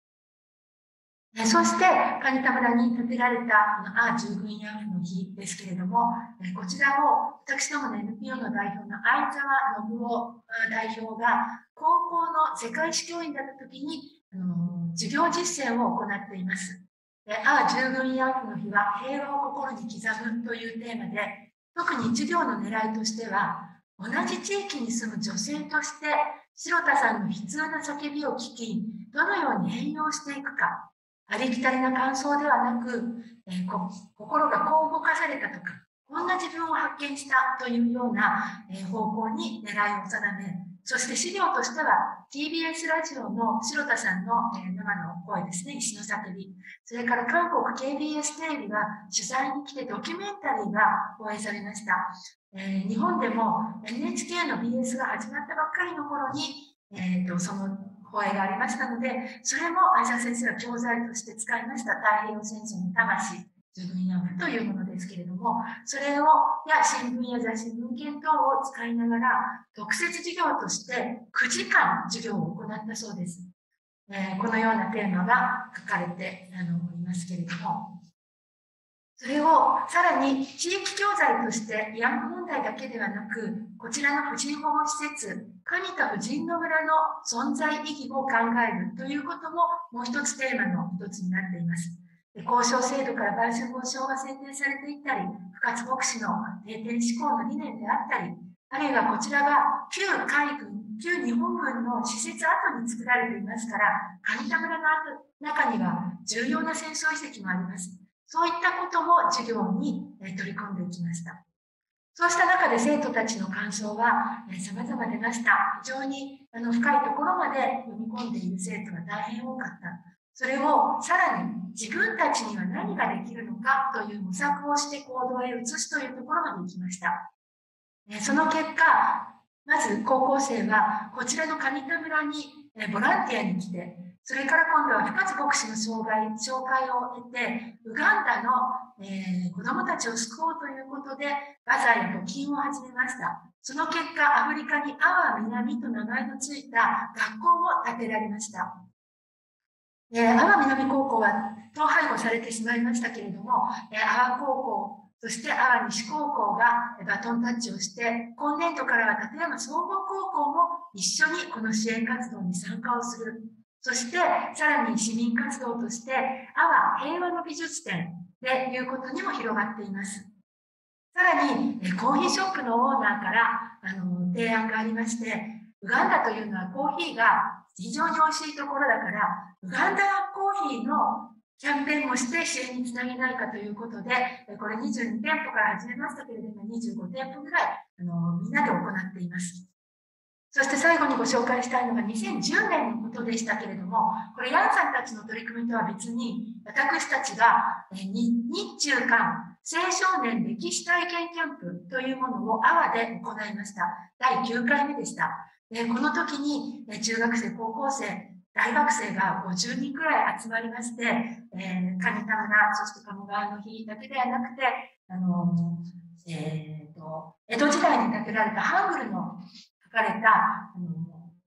そして、蟹田村に建てられたアー従軍慰安婦の日ですけれども、こちらも私どもの エヌピーオー の代表の相沢信夫代表が高校の世界史教員だった時に授業実践を行っています。アー従軍慰安婦の日は平和を心に刻むというテーマで、特に授業の狙いとしては、同じ地域に住む女性として城田さんの悲痛な叫びを聞き、どのように変容していくか、ありきたりな感想ではなく、えー、こ心がこう動かされたとか、こんな自分を発見したというような、えー、方向に狙いを定め、そして資料としては ティービーエス ラジオの城田さんの、えー、生の声ですね、石の叫び、それから韓国 ケービーエス テレビが取材に来てドキュメンタリーが放映されました。えー、日本でも エヌエイチケー の ビーエス が始まったばっかりの頃に、えー、とその放映がありましたので、それも相沢先生は教材として使いました太平洋戦争の魂従軍慰安婦というものですけれども、それをや新聞や雑誌、文献等を使いながら特設授業としてくじかん授業を行ったそうです。えー、このようなテーマが書かれてあのいますけれども、それをさらに地域教材として慰安婦問題だけではなく、こちらの婦人保護施設、蟹田婦人の村の存在意義を考えるということももう一つテーマの一つになっています。交渉制度から売春防止法が制定されていったり、不活牧師の定点思考の理念であったり、あるいはこちらが旧海軍、旧日本軍の施設跡に作られていますから、蟹田村の中には重要な戦争遺跡もあります。そういったことも授業に取り込んでいきました。そうした中で生徒たちの感想は様々出ました。非常にあの深いところまで読み込んでいる生徒が大変多かった。それをさらに自分たちには何ができるのかという模索をして行動へ移すというところまで行きました。その結果、まず高校生はこちらの蟹田村にボランティアに来て、それから今度は不活牧師の紹介紹介を得て、ウガンダの、えー、子どもたちを救おうということで、ガザや募金を始めました。その結果、アフリカに阿波南と名前のついた学校も建てられました。えー、阿波南高校は統廃合されてしまいましたけれども、えー、阿波高校、そして阿波西高校がバトンタッチをして、今年度からは立山総合高校も一緒にこの支援活動に参加をする。そして、さらに市民活動として、阿波平和の美術展でいうことにも広がっています。さらに、コーヒーショップのオーナーからあの提案がありまして、ウガンダというのはコーヒーが非常に美味しいところだから、ウガンダコーヒーのキャンペーンもして支援につなげないかということで、これにじゅうにてんぽから始めましたけれども、にじゅうごてんぽぐらいあのみんなで行っています。そして最後にご紹介したいのがにせんじゅうねんのことでしたけれども、これヤンさんたちの取り組みとは別に、私たちが日中韓青少年歴史体験キャンプというものを阿波で行いました。だいきゅうかいめでした。でこの時に中学生、高校生、大学生がごじゅうにんくらい集まりまして、えー、蟹田村、そして鴨川の日だけではなくて、あのえーと、江戸時代に建てられたハングルの書かれたあの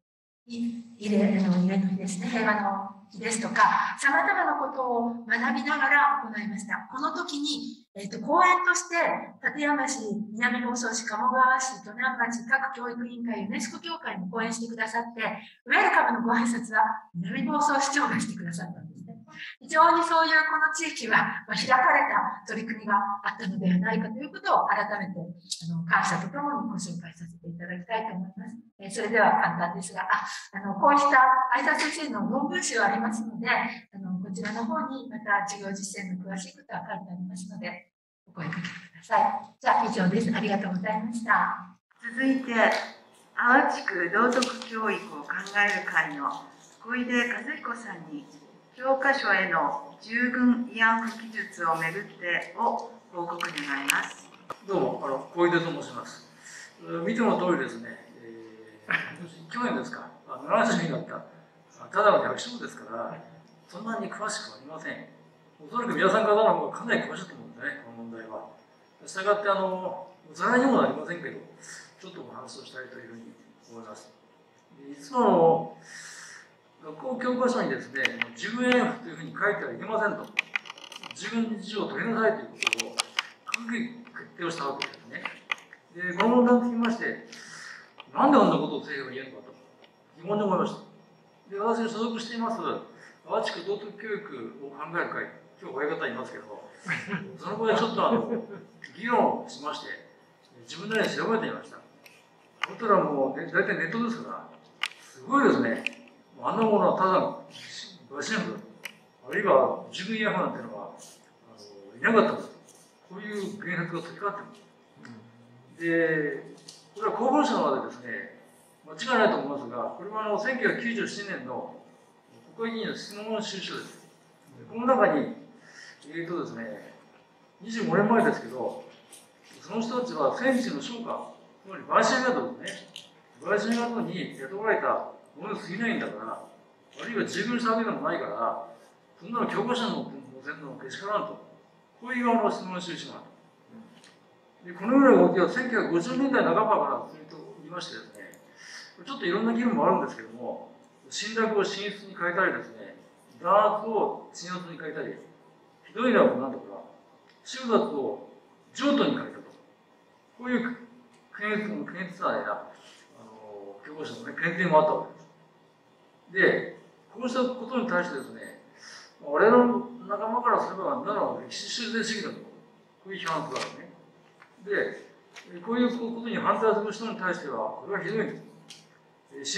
慰霊の慰霊の日ですね、平和の日ですとか、さまざまなことを学びながら行いました。この時に、えっと、講演として、館山市、南房総市、鴨川市、利根町、各教育委員会、ユネスコ協会に講演してくださって、ウェルカムのご挨拶は南房総市長がしてくださったんですね。非常にそういうこの地域は開かれた取り組みがあったのではないかということを改めてあの感謝とともにご紹介させていただきたいと思います。えそれでは簡単ですが、ああのこうした相田先生の論文集ありますので、あのこちらの方にまた授業実践の詳しいことは書いてありますので、お声かけてください。じゃあ以上です。ありがとうございました。 続いて、淡路区道徳教育を考える会の小出和彦さんに、教科書への従軍慰安婦記述をめぐってを報告願います。 どうも、あの小出と申します。見ての通りですね、えー、去年ですか、ななじゅうになったただの百姓ですから、そんなに詳しくありません。おそらく皆さん方の方がかなり詳しいと思うんですね、この問題は。したがって、あの、おさらいにもなりませんけど、ちょっとお話をしたいというふうに思います。実はあの学校教科書にですね、従軍慰安婦というふうに書いてはいけませんと、従軍事情を取りなさいということを閣議決定をしたわけですね。で、この問題につきまして、なんであんなことを政府が言えるのかと疑問に思いました。で、私が所属しています、淡路区道徳教育を考える会、今日親方いますけど、その場でちょっとあの議論をしまして、自分なりに調べてみました。そしたらもう、ね、大体ネットですから、すごいですね。あんなものはただの餓死婦、あるいは従軍慰安婦なんていうのはあのいなかったんです。こういう言説が飛び交っている。で、これは公文書の中でですね、間違いないと思いますが、これはあのせんきゅうひゃくきゅうじゅうななねんの国会議員の質問収集です。この中に、えーとですね、にじゅうごねんまえですけど、その人たちは戦地の将下、つまり売春宿ですね、売春宿に雇われたものに過ぎないんだから、あるいは従軍したわけでもないから、そんなの教科書のせんのけしからんと、こういうあの質問収集がある。で、このような動きはせんきゅうひゃくごじゅうねんだいなかばからすると言いましてですね、ちょっといろんな議論もあるんですけども、侵略を進出に変えたりですね、弾圧を鎮圧に変えたり、ひどいのはなんだから、収奪を譲渡に変えたと。こういう検閲検閲なあの教科書の、ね、検定もあったわけです。で、こうしたことに対してですね、我々の仲間からすれば、なら歴史修正主義だと、こういう批判があるね。で、こういうことに反対する人に対しては、これはひどいんです。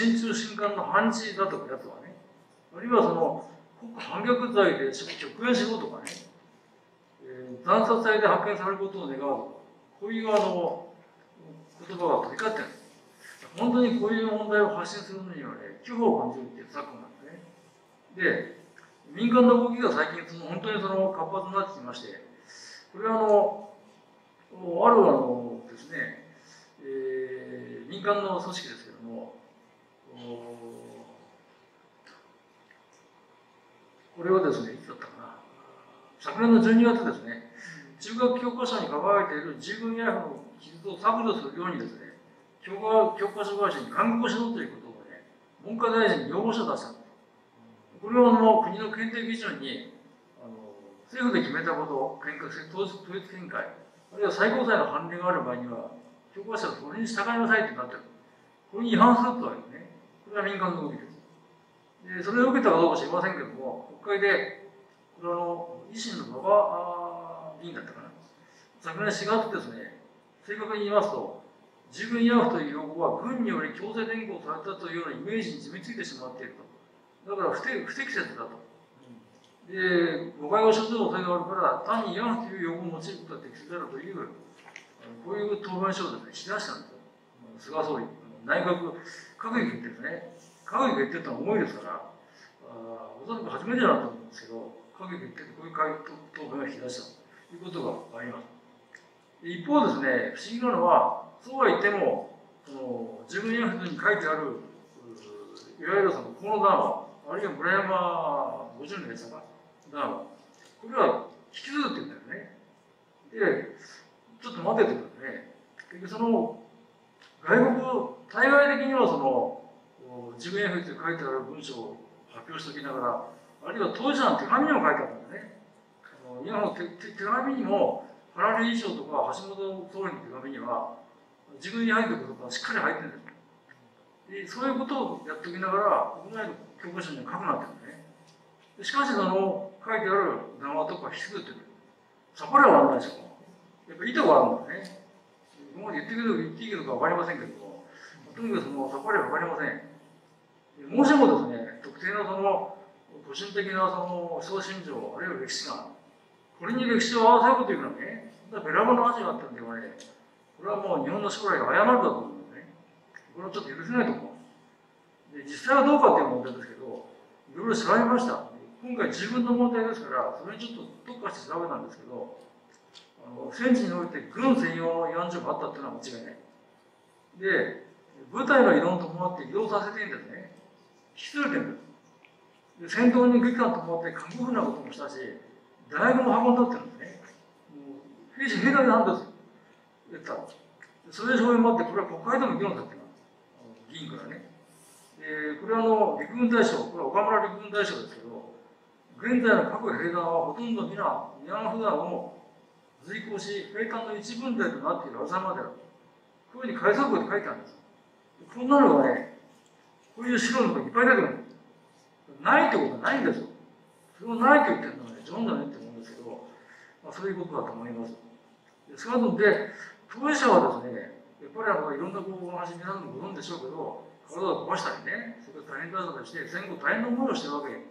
親中親韓の反日だとかやつはね、あるいはその、国家反逆罪で極限しろとかね、えー、惨殺罪で発見されることを願うとか、こういうあの言葉が飛び交ってるんです。本当にこういう問題を発信するのにはね、恐怖を感じるっていう昨今なんですね。で、民間の動きが最近その本当にその活発になってきまして、これはあの、あるあのですね、えー、民間の組織ですけども、これはですね、いつだったかな、昨年のじゅうにがつですね、中学教科書に書かれている従軍慰安婦の記述を削除するようにですね、教科教科書会社に勧告しろということをね、文科大臣に要望書を出したんです。これはもう国の検定基準にあの政府で決めたことを統一見解、あるいは最高裁の判例がある場合には、教科書はそれに従いなさいとなっている。これに違反するとはですね、これは民間の動きです。で、それを受けたかどうか知りませんけども、国会で、これはあの維新の馬場議員だったかな。昨年しがつですね、正確に言いますと、従軍慰安婦という用語は軍により強制連行されたというようなイメージに染みついてしまっていると。だから不適不適切だと。で、誤解を生じる恐れがあるから、単に慰安婦という用語を用いることは適切だろうという、こういう答弁書をですね、引き出したんですよ。菅総理、内閣、閣議決定ですね。閣議決定ってのは重いですから、あおそらく初めてだと思うんですけど、閣議決定ってこういう答弁を引き出したということがあります。一方ですね、不思議なのは、そうは言っても、その従軍慰安婦に書いてある、いわゆるその河野談話、あるいは村山ごじゅうねんでしたか、談話、これは引きずるって言うんだよね。で、ちょっと待ててくださいね。結局その、外国、対外的にはその、 自分へって書いてある文章を発表しておきながら、あるいは当時の手紙にも書いてあったんだね。あの今の手手手紙にも、原理事長とか橋本総理の手紙には、自分に入ってくることがしっかり入ってるんです。でそういうことをやっておきながら、国内の教科書には書くなってるんだね。でしかし、その書いてある談話とか引きずってる。さっぱりはわからないでしょ。やっぱ意図があるんだね。今まで言っていいけど、言っていいけどかわかりませんけども、とにかくそのさっぱりはわかりません。もしもですね、特定のその個人的なその思想信条、あるいは歴史観、これに歴史を合わせるこというのはね、ベラボの話があったんではね、これはもう日本の将来が誤るだと思うんですね。これはちょっと許せないと思う。で実際はどうかっていう問題ですけど、いろいろ調べました。今回自分の問題ですから、それにちょっと特化して調べたんですけど、あの戦地において軍専用の慰安所があったっていうのは間違いない。で、部隊の移動に伴って移動させていいんですね。引き連れてるんです。で戦闘に激化に伴って過酷なこともしたし、大学も運んだってるんですね。もう兵士兵隊なんですよ。言ったら。それで証明もあって、これは国会でも議論されてる議員からね。でこれはあの陸軍大将、これは岡村陸軍大将ですけど、現在の各兵団はほとんど皆、慰安婦団を随行し、兵隊の一分隊となっているアルザマである。こういうふうに海賊部で書いてあるんです。こんなのがね、こういう資料のとこいっぱい出てくるんです。ないってことはないんですよ。それをないと言ってるのはね、冗談だねって思うんですけど、まあ、そういうことだと思います。それで、当事者はですね、やっぱりあのいろんなこうお話、皆さんもご存知でしょうけど、体を壊したりね、それから大変だったりして、戦後大変な思いをしてるわけ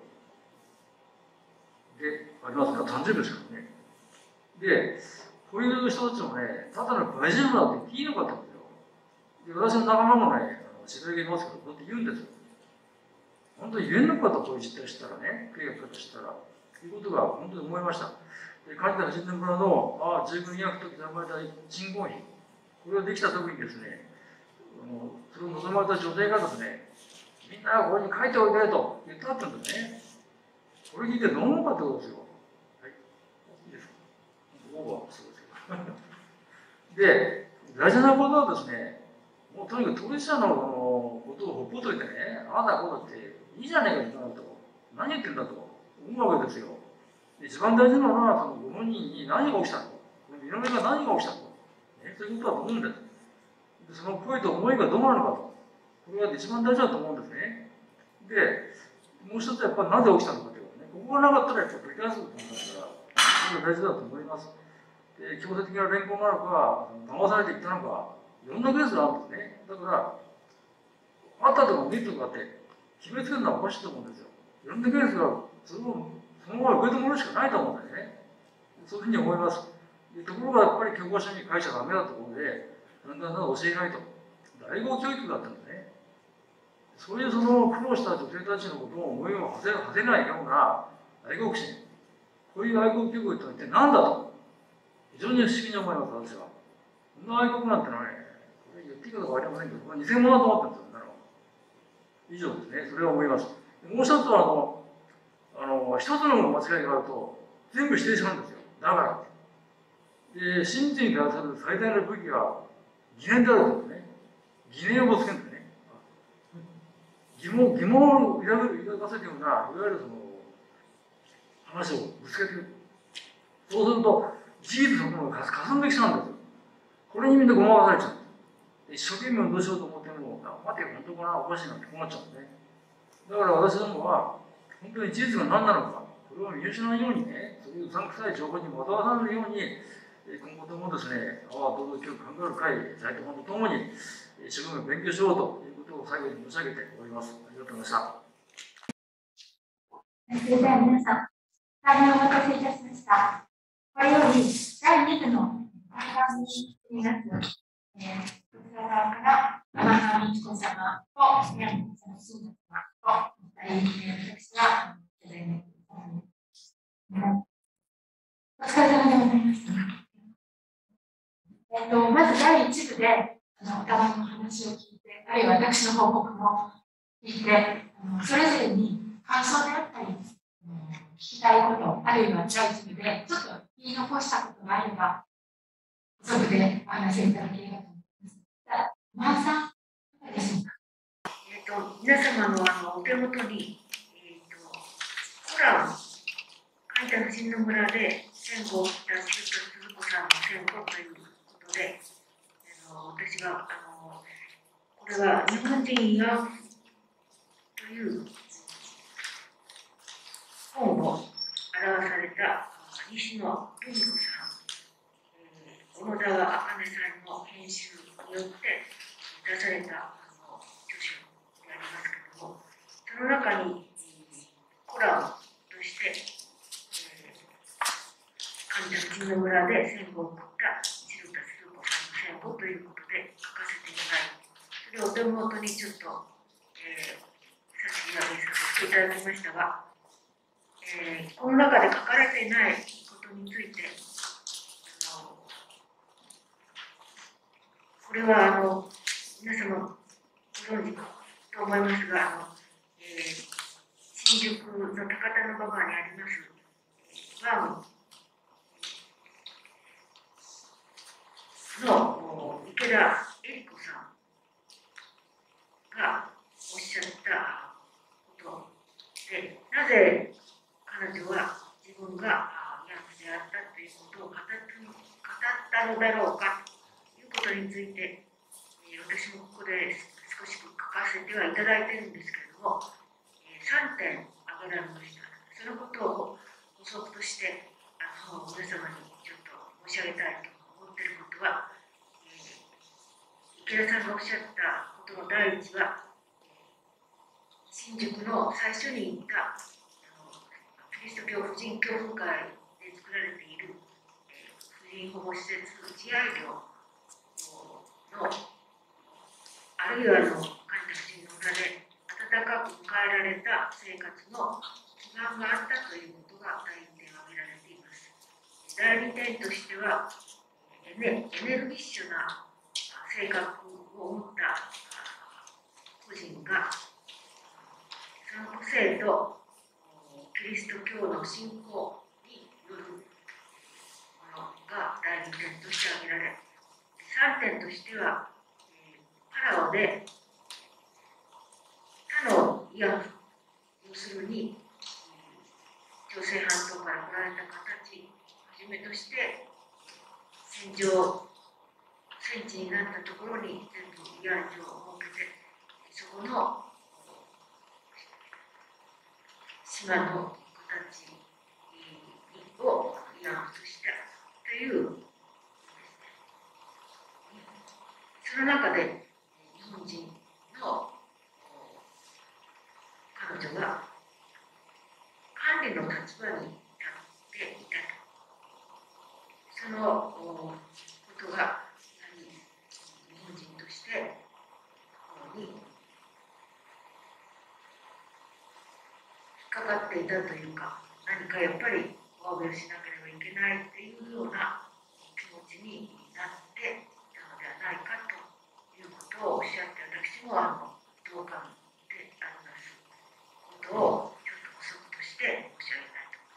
でありますが、誕生日ですからね。で、こういう人たちもね、ただの大丈夫だって言っていいのかってことですよ。で、私の仲間もね、知り合いがいますけど、こうやって言うんですよ。本当に言えんのかと、こういう実態したらね、経営方したら、ということが本当に思いました。で、関西新年村の、ああ、自分に役と刻まれた鎮魂碑、これができたときにですね、あのそれを望まれた女性がですね、みんなここに書いておいてと言ったってんですね。これ聞いてどう思うかってことですよ。はい。いいですか。オーバーそうですけど。で、大事なことはですね、もうとにかく当事者のことをほっぽといてね、あなたこうだっていいじゃねえかみたいなと、何言ってんだと思うわけですよ。で一番大事なのは、そのご本人に何が起きたのか、身の上が何が起きたのか、ね、そういうことだと思うんです。でその声と思いがどうなのかと、これが一番大事だと思うんですね。で、もう一つやっぱりなぜ起きたのかということね、ここがなかったらやっぱり繰り返すことになるから、それが大事だと思います。で、強制的な連行なのか、騙されていったのか、いろんなケースがあるんですね。だから、あったとか見るとかって決めつけるのはおかしいと思うんですよ。いろんなケースがある。それをそのまま受け止めるしかないと思うんだよね。そういうふうに思います。でところがやっぱり教科書に書いちゃダメだと思うので、だんだんだんだん教えないと。大号教育だったんだね。そういうその苦労した女性たちのことを思いを馳せ馳せないような愛国心。こういう愛国教育とは一体何だと。非常に不思議に思います、私は。こんな愛国なんてのはね、これ言っていいことはありませんけど、これ偽物だと思ってるんですよ、以上ですね。それは思います。もう一つは、あの、あの、一つの間違いがあると、全部否定しちゃうんですよ。だからって。で、真実に対する最大の武器は、疑念であるとですね。疑念をぶつけるんですね。疑問、疑問を抱かせるような、いわゆるその、話をぶつけてる。そうすると、事実のものがかすんできちゃうんですよ。これにみんなごまかされちゃうんです。一生懸命どうしようと思っても、待てよ、本当かな、おかしいなって困っちゃうんですね。だから私どもは、本当に事実が何なのか、これを見失うようにね、そういううさんくさい情報に惑わされるように、今後ともですね、ああ、どうぞ今日考える会、在友とともに、一生懸命勉強しようということを最後に申し上げております。ありがとうございました。 それでは皆さん、大変お待たせいたしました。これよりだいに部の会談ににがつ、えー、こちら側から天川美智子様と宮野さんの信者様と二人、私がいただいております。お疲れ様でございました。えっと、まずだいいち部で、あの、お互いの話を聞いて、あるいは私の報告も聞いて、あのそれぞれに感想であったり、聞きたいこと、あるいはだいいち部でちょっと言い残したことがあれば、補足でお話しいただければと思います。マーさん、いかがでしょうか。 えっと、 皆様のあのお手元に、えー、とコラム、開拓神の村で戦後を起きた鈴子さんの戦後ということで、あの私があのこれは日本人慰安婦という本を表された西野文子さん、えー、小野沢茜さんの編集によって出されたあの著書でありますけれども、その中に、えー、コラムとして、えー、開拓神の村で戦後を送った白田鈴子さんの戦後ということで書かせていただいて、それをお手元にちょっと、えー、差し上げさせていただきましたが、えー、この中で書かれていないことについて、あのこれはあの皆様ご存知と思いますが、あの、えー、新宿の高田馬場にありますワウの池田恵理子さんがおっしゃったことで、なぜ彼女は自分が慰安婦であったということを語ったのだろうかということについて、私もここで少し書かせてはいただいているんですけれども、さんてん挙げられました。そのことを補足としてあの皆様にちょっと申し上げたいと思っていることは、池田さんがおっしゃったことの第一は、新宿の最初に言ったキリスト教婦人教婦会で作られている、えー、婦人保護施設慈愛寮のあるいはあの開拓神の村で温かく迎えられた生活の基盤があったということが第一点挙げられています。第二点としては、エネ、エネルギッシュな性格を持った個人がその個性とキリスト教の信仰によるものが第二点として挙げられ、三点としては、えー、パラオで他の慰安婦、要するに朝鮮半島から来られた方たちをはじめとして戦場、戦地になったところに全部慰安所を設けて、そこの島の形を慰安婦としたというその中で日本人の彼女が管理の立場に立っていたと、そのことがやはり日本人としてに引っかかっていたというか、何かやっぱりお詫びをしなければいけないというような気持ちになっていたのではないかということをおっしゃって、私もあの同感でありますことをちょっと補足として申し上げたいと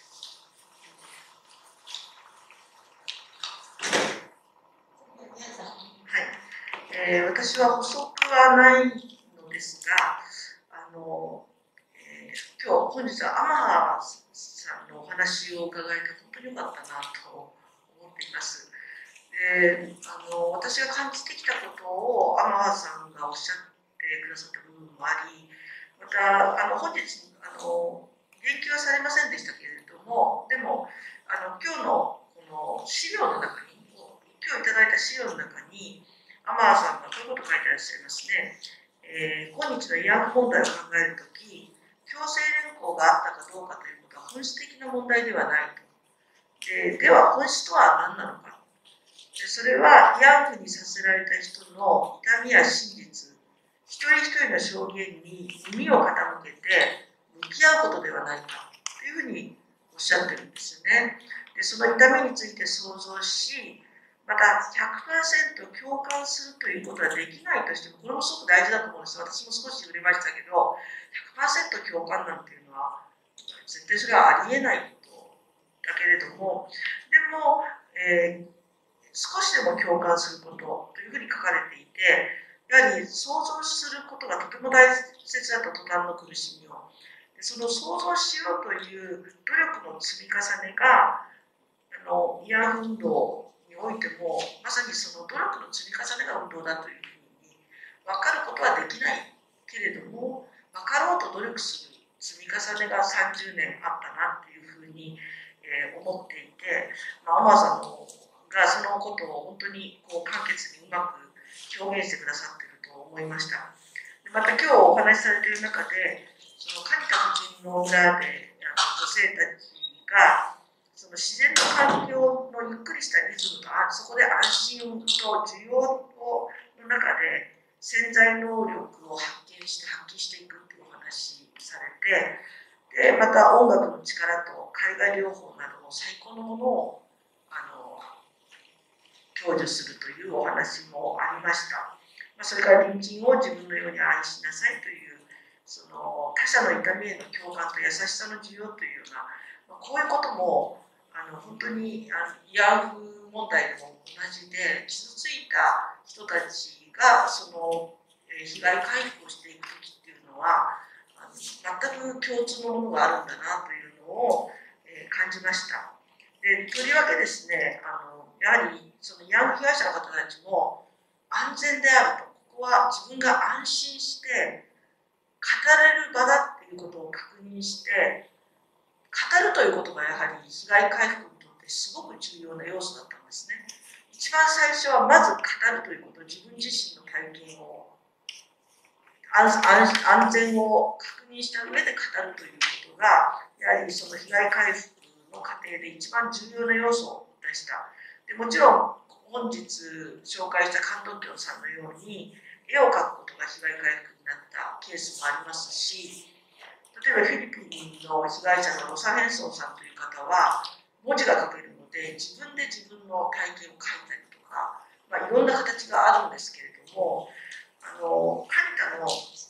思いました。 はい、えー、私は補足はないのですが、あの、えー、今日本日は天橋さんのお話を伺えて本当に良かったなと思っています。で、あの私が感じてきたことを天橋さんがおっしゃってくださった部分もあり、またあの本日あの言及はされませんでしたけれども、でもあの今日のこの資料の中に、今日いただいた資料の中に天橋さんがこういうことを書いてらっしゃいますね。えー、今日の慰安婦問題を考えるとき、強制連行があったかどうかということは本質的な問題ではないと。で, では本質とは何なのか。でそれは慰安婦にさせられた人の痛みや真実、一人一人の証言に耳を傾けて向き合うことではないかというふうにおっしゃってるんですよね。でその痛みについて想像し、また ひゃくパーセント 共感するということはできないとしても、これもすごく大事だと思うんです。私も少し触れましたけど、ひゃくパーセント 共感なんていうのは絶対それはありえないことだけれども、でも、えー、少しでも共感することというふうに書かれていて、いやはり想像することがとても大切だと、途端の苦しみを。でその想像しようという努力の積み重ねが、あの慰安婦運動においても、まさにその努力の積み重ねが運動だというふうに分かることはできないけれども、分かろうと努力する積み重ねがさんじゅうねんあったなというふうに、えー、思っていて、まあ、アマさんのがそのことを本当にこう簡潔にうまく表現してくださっていると思いました。でまた今日お話しされている中で、そのカニタ夫人の裏であの女性たちがその自然の環境のゆっくりしたリズムと、あそこで安心と需要の中で潜在能力を発見して発揮していくというお話されて、でまた音楽の力と海外療法などの最高のものをあの享受するというお話もありました。まあ、それから隣人を自分のように愛しなさいという、その他者の痛みへの共感と優しさの需要というような、まあ、こういうこともあの本当にあの慰安婦問題でも同じで、傷ついた人たちがその、えー、被害回復をしていく時っていうのはあの全く共通のものがあるんだなというのを、えー、感じました。でとりわけですね、あのやはりその慰安婦被害者の方たちも安全であると、ここは自分が安心して語れる場だっていうことを確認して、語るということがやはり被害回復にとってすごく重要な要素だったんですね。一番最初はまず語るということ、自分自身の体験を安, 安全を確認した上で語るということが、やはりその被害回復の過程で一番重要な要素でした。でもちろん本日紹介したカンドッキョンさんのように絵を描くことが被害回復になったケースもありますし、例えばフィリピンの被害者のロサヘンソンさんという方は文字が書けるので自分で自分の体験を書いたりとか、まあ、いろんな形があるんですけれども、あのカニタの、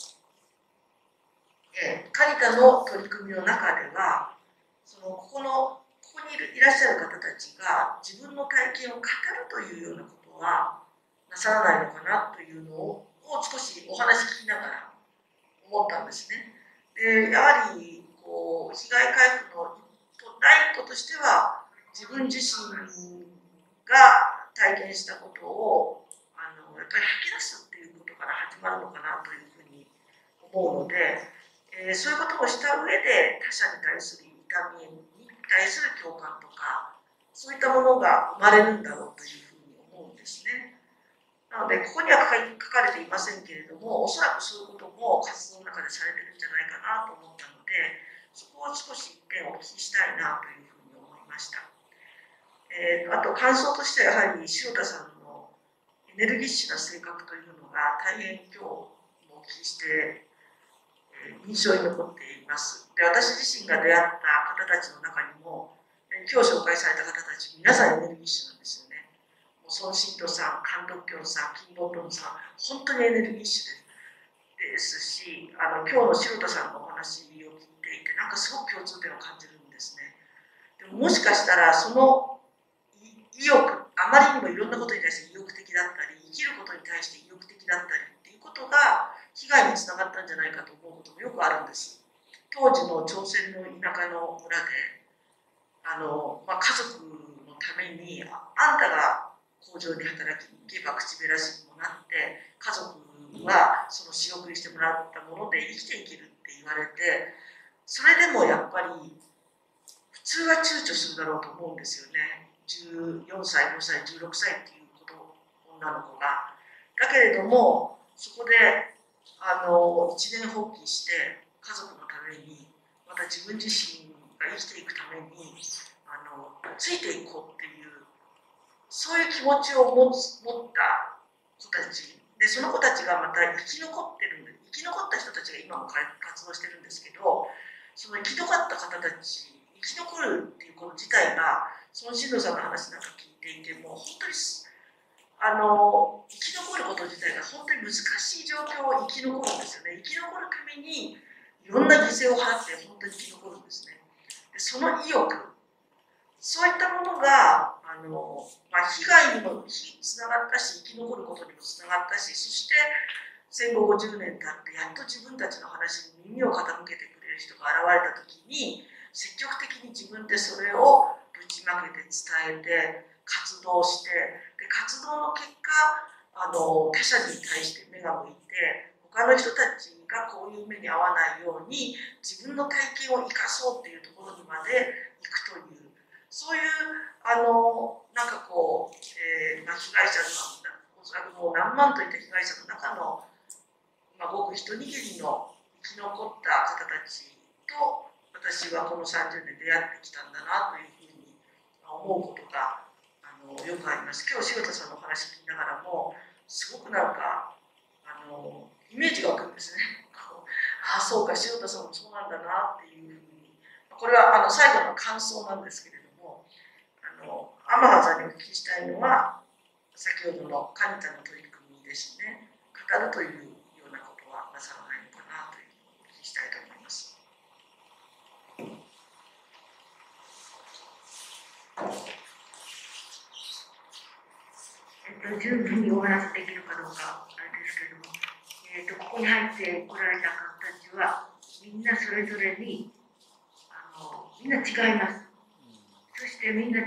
えカニタの取り組みの中では、そのここのここにいらっしゃる方たちが自分の体験を語るというようなことはなさらないのかなというのを少しお話聞きながら思ったんですね。でやはりこう被害回復の第一歩としては、自分自身が体験したことをあのやっぱり吐き出すっていうことから始まるのかなというふうに思うので、えー、そういうことをした上で他者に対する痛みに対する共感とか、そういったものが生まれるんだろうというふうに思うんですね。なのでここには書かれていませんけれども、おそらくそういうことも活動の中でされてるんじゃないかなと思ったので、そこを少し一点お聞きしたいなというふうに思いました。えー、あと感想としてはやはり塩田さんのエネルギッシュな性格というのが大変今日もお聞きして、えー、印象に残っています。で、私自身が出会った方たちの中にも、今日紹介された方たち皆さんエネルギッシュなんですよね。ソン・シントさん、カン・ドッキョンさん、キン・ボトンさん、本当にエネルギッシュですし、あの今日の白田さんのお話を聞いていて、なんかすごく共通点を感じるんですね。でも、もしかしたらその意欲、あまりにもいろんなことに対して意欲的だったり、生きることに対して意欲的だったりっていうことが被害につながったんじゃないかと思うこともよくあるんです。当時の朝鮮の田舎の村で、あの、まあ、家族のためにあんたが工場に働きに行けば口減らしにもなって、家族はその仕送りしてもらったもので生きていけるって言われて、それでもやっぱり普通は躊躇するだろうと思うんですよね。じゅうよんさい、ごさい、じゅうろくさいっていうこと、女の子が。だけれども、そこであの一念発起して家族のために、また自分自身が生きていくためにあのついていこうっていう、そういう気持ちを持つ持った子たちで、その子たちがまた生き残ってるんで、生き残った人たちが今も活動してるんですけど、その生き残った方たち、生き残るっていうこと自体が、その進藤さんの話なんか聞いていても、本当にあの生き残ること自体が本当に難しい状況を生き残るんですよね。生き残るためにいろんな犠牲を払って本当に生き残るんですね。でその意欲、そういったものがあの、まあ、 あ、被害にもつながったし、生き残ることにもつながったし、そして戦後ごじゅうねん経ってやっと自分たちの話に耳を傾けてくれる人が現れた時に、積極的に自分でそれをぶちまけて伝えて活動して、で活動の結果、あの他者に対して目が向いて、他の人たちがこういう目に遭わないように自分の体験を生かそうっていうところにまで行くという、そういうあのなんかこう、えーまあ、被害者のおそらくもう何万といった被害者の中の、まあ、ごく一握りの生き残った方たちと私はこのさんじゅうねん出会ってきたんだなというふうに思うことがあのよくあります。今日塩田さんのお話聞きながらもすごくなんかあのイメージが湧くんですね。ああそうか、塩田さんもそうなんだなっていうふうに、これはあの最後の感想なんですけれども、あの天野さんにお聞きしたいのは先ほどのカニタの取り組みですね。語るというようなことはなさらないのかなというふうにお聞きしたいと思います。 えっと、十分にお話できるかどうかあれですけれども、えっと、ここに入ってこられた方たちはみんなそれぞれにあのみんな違います。そしてみんな違った、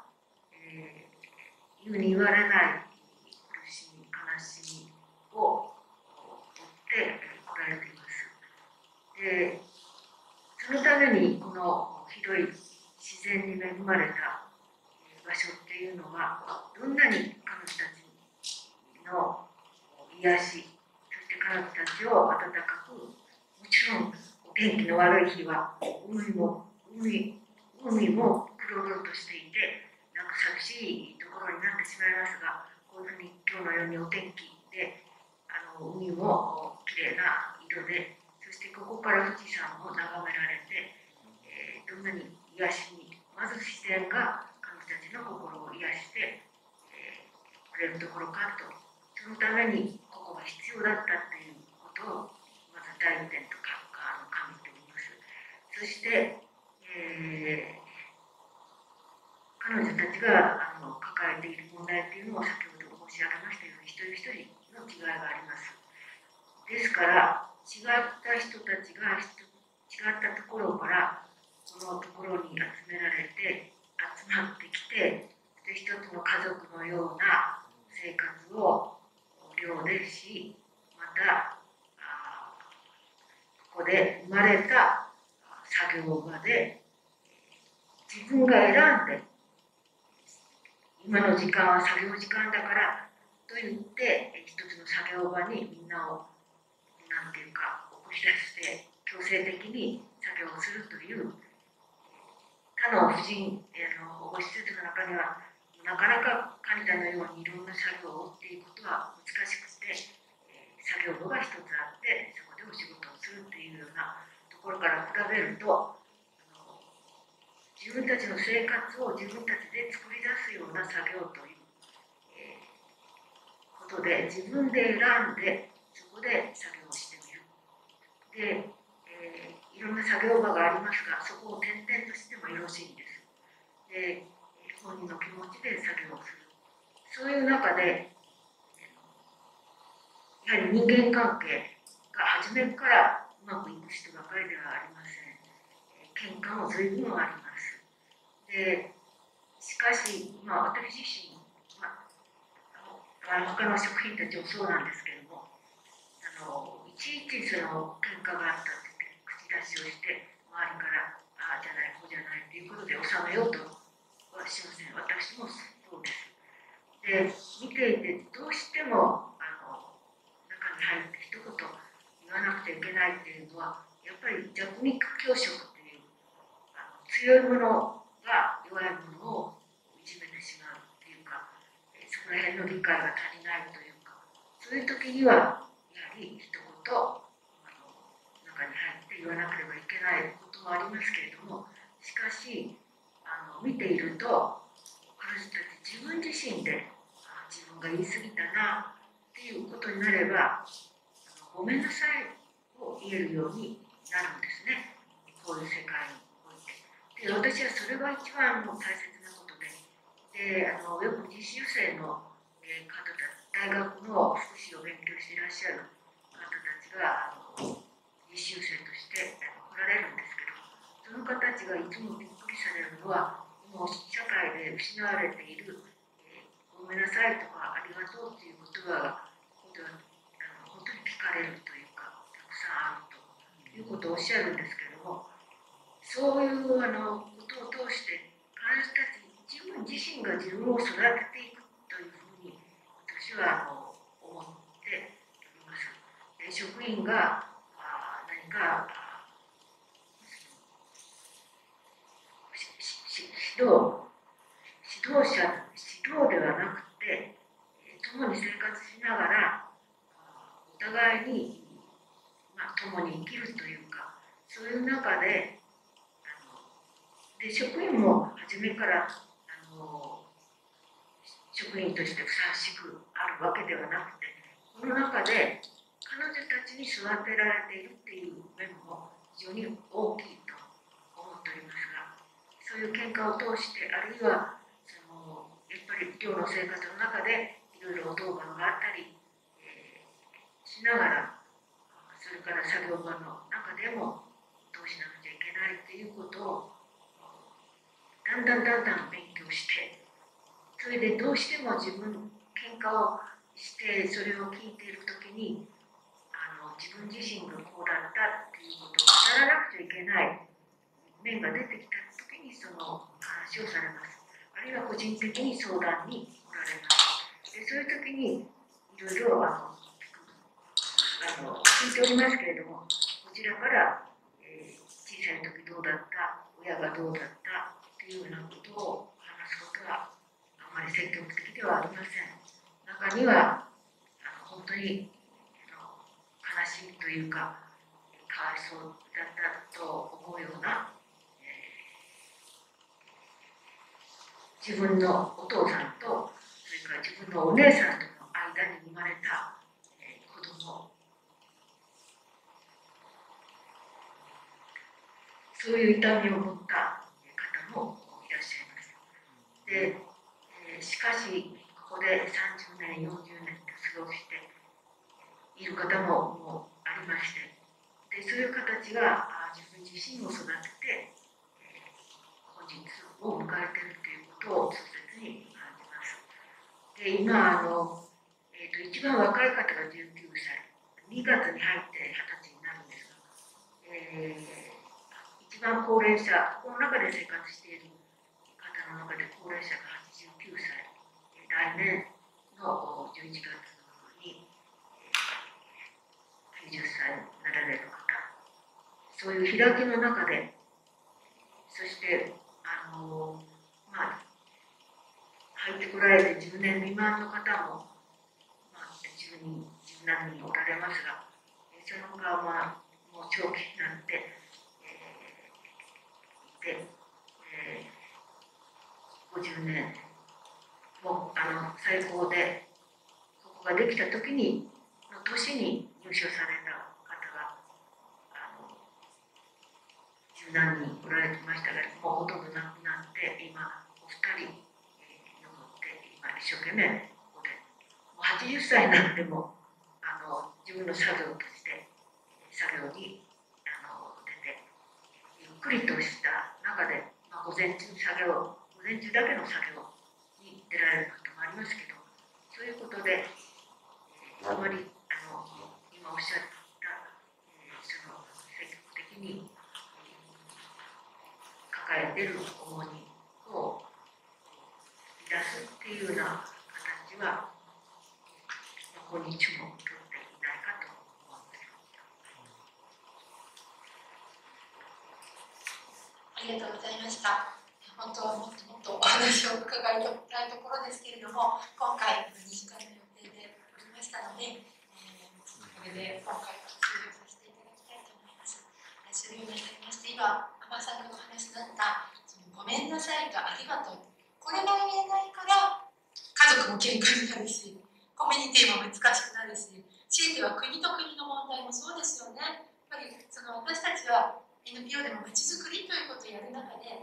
えー、言うに言われない苦しみ、悲しみを負ってこられています。で、そのためにこの広い自然に恵まれた場所っていうのは、どんなに彼女たちの癒し、そして彼女たちを温かく、もちろんお天気の悪い日は海も海海も黒々としていて、なんか寂しいところになってしまいますが、こういうふうに今日のようにお天気で、あの海もきれいな色で、そしてここから富士山を眺められて、えー、どんなに癒しに、まず自然が彼女たちの心を癒して、えー、くれるところかと、そのためにここが必要だったということを、まず第一点とか感じております。そして、えー、彼女たちがあの抱えている問題というのを先ほど申し上げましたように、一人一人の違いがあります。ですから、違った人たちが違ったところからこのところに集められて、集まってきて、で一つの家族のような生活を寮でし、またあここで生まれた作業場で自分が選んで、今の時間は作業時間だからと言って一つの作業場にみんなをなんていうか送り出して強制的に作業をするという他の婦人の保護施設の中にはなかなかカニタのようにいろんな作業を追っていくことは難しくて、作業場が一つあってそこでお仕事をするっていうようなところから比べると、自分たちの生活を自分たちで作り出すような作業という、えー、ことで自分で選んでそこで作業をしてみる。で、えー、いろんな作業場がありますが、そこを転々としてもよろしいんです。で、本人の気持ちで作業をする。そういう中で、やはり人間関係が初めからうまくいく人ばかりではありません。喧嘩も随分あります。で、しかし、まあ、私自身、まあ、他の職員たちもそうなんですけども、あのいちいちその喧嘩があったって口出しをして周りからああじゃないこうじゃないということで収めようとはしません。私もそうです。で、見ていてどうしてもあの中に入って一言言わなくちゃいけないっていうのはやっぱり弱肉強食っていうあの強いものが弱いものをいじめてしまうっていうか、そこら辺の理解が足りないというか、そういう時にはやはり一言あの中に入って言わなければいけないこともありますけれども、しかしあの見ていると彼女たち自分自身であ自分が言い過ぎたなっていうことになれば、あのごめんなさいを言えるようになるんですね。こういう世界において。で、私はそれが一番も大切なことで、でであのよく実習生のえー方た大学の福祉を勉強していらっしゃる方たちがあの実習生としてあの来られるんですけど、その方たちがいつもびっくりされるのは、もう社会で失われている、えー、ごめんなさいとかありがとうという言葉が本当に聞かれるというか、たくさんあるということをおっしゃるんですけれども、そういうあのことを通して彼女たち自分自身が自分を育てていくというふうに私はあの思っております。で職員があ何か指導指導者指導ではなくて共に生活しながらお互いに、まあ、共に生きるというか、そういう中であので職員も初めからあの職員としてふさわしくあるわけではなくて、この中で彼女たちに育てられているっていう面も非常に大きいと思っておりますが、そういう喧嘩を通して、あるいはそのやっぱり寮の生活の中でいろいろ当番があったり、えー、しながら、それから作業場の中でもどうしなくちゃいけないということをだんだんだんだん勉強して、それでどうしても自分喧嘩をしてそれを聞いているときにあの自分自身がこうだったっていうことを語らなくちゃいけない面が出てきたときにその話をされます。あるいは個人的に相談に来られます。でそういうときにいろいろあのあの聞いておりますけれども、こちらから、えー、小さいときどうだった、親がどうだったというようなことを話すことはあまり積極的ではありません。中にはあの本当にあの悲しみというか、かわいそうだったと思うような、えー、自分のお父さんとそれから自分のお姉さんとの間に生まれた、えー、子供、そういう痛みを持った方もいらっしゃいます。で、えー、しかしここでさんじゅうねん、よんじゅうねんと過ごしている方ももうありまして、でそういう形が自分自身を育てて、えー、本日を迎えているということを痛切に感じます。で今あの、えーと、一番若い方がじゅうきゅうさい、にがつに入ってはたちになるんですが、えー、一番高齢者、この中で生活している方の中で高齢者がはちじゅうきゅうさい、来年のじゅういちがつにきゅうじゅっさいになられる方、そういう開きの中で、そしてあの、まあ、入ってこられてじゅうねん未満の方も、まあ、じゅうにん、じゅうなんにんおられますが、その他は、まあ、もう長期になって、えー、いて、えー、ごじゅうねんもあの最高でここができた時にの年に入所された方があの十何人おられてましたが、もうほとんど亡くなって今お二人、えー、残って今一生懸命ここでもうはちじゅっさいになってもあの自分の作業として作業にあの出てゆっくりとした中で、まあ、午前中作業午前中だけの作業に出られることもありますけど、そういうことで、えー、あまりあの今おっしゃった、えー、その積極的に、えー、抱えている重荷を出すっていうような形は、今日も取っていないかと思っています。 ありがとうございました。本当はもっともっとお話を伺いたいところですけれども、今回にじかんの予定でおりましたので、えー、これで今回は終了させていただきたいと思います。それにあたりまして、今、天さんのお話になったそのごめんなさいとありがとう、これが言えないから家族も喧嘩になるし、コミュニティも難しくなるし、強いては国と国の問題もそうですよね。やっぱりその私たちは エヌピーオー でもまちづくりということをやる中で、国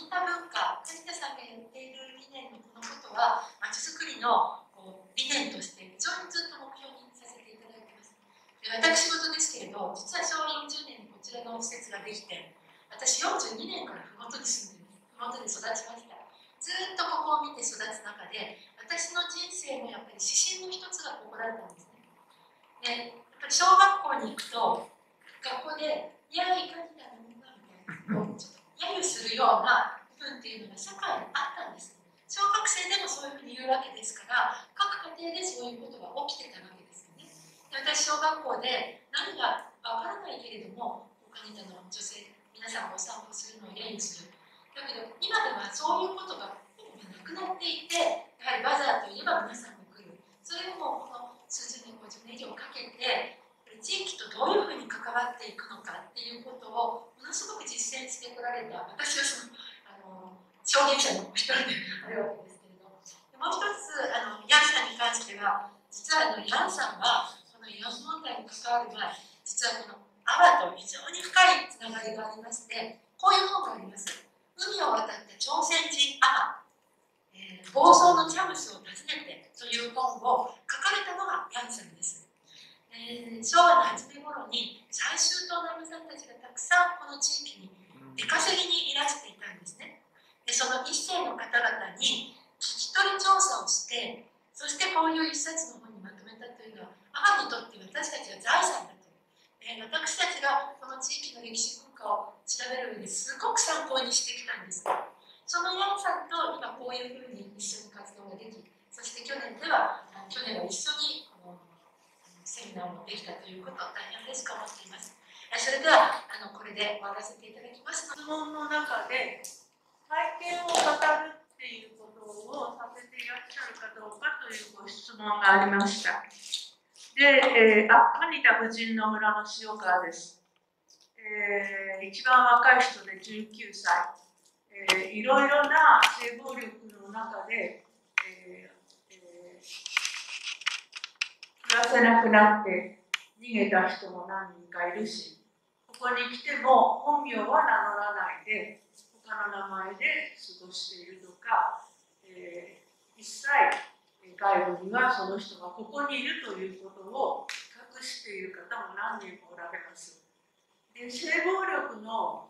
ニタ文化、梶田さんがやっている理念のこのことは、まちづくりのこう理念として非常にずっと目標にさせていただいています。で私事ですけれど、実は昭和よんじゅうねんにこちらの施設ができて、私よんじゅうにねんからふもとに住んでいます。ふもとで育ちました。ずっとここを見て育つ中で、私の人生のやっぱり指針の一つがここだったんですね。で、やっぱり小学校に行くと、学校で、いや、いかにだろうな、みたいな、ちょっと揶揄するような部分っていうのが社会にあったんです。小学生でもそういうふうに言うわけですから、各家庭でそういうことが起きてたわけですよね。で私、小学校で何がわからないけれども、他にの女性、皆さんがお散歩するのを揶揄する。だけど、今ではそういうことがなくなっていて、やはりバザーといえば皆さんも来る。それをもうこの数十年、ごじゅうねん以上かけて、地域とどういうふうに関わっていくのかっていうことをものすごく実践してこられた、私はその、あの証言者の一人であるわけですけれど、もう一つ、あのヤンさんに関しては、実はあのヤンさんは、この慰安婦問題に関わる前、実はこの阿波と非常に深いつながりがありまして、こういう本があります。海を渡った朝鮮人阿波、えー、房総のチャムスを訪ねてという本を書かれたのがヤンさんです。えー、昭和の初め頃に最終島の皆さんたちがたくさんこの地域に出稼ぎにいらしていたんですね。でその一世の方々に聞き取り調査をして、そしてこういう一冊の本にまとめたというのは、阿波にとって私たちは財産だと。えー、私たちがこの地域の歴史文化を調べる上ですごく参考にしてきたんです。そのヤンさんと今こういうふうに一緒に活動ができ、そして去年では、去年は一緒にこのセミナーもできたということを大変嬉しく思っています。それではあのこれで終わらせていただきます。 質問の中で体験を語るっていうことをさせていらっしゃるかどうかというご質問がありました。で、えー、あ、蟹田婦人の村の塩川です。えー、一番若い人でじゅうきゅうさい、えー、いろいろな性暴力の中で、えーえー暮らせなくなって逃げた人も何人かいるし、ここに来ても本名は名乗らないで他の名前で過ごしているとか、えー、一切外部にはその人がここにいるということを隠している方も何人もおられます。で性暴力の、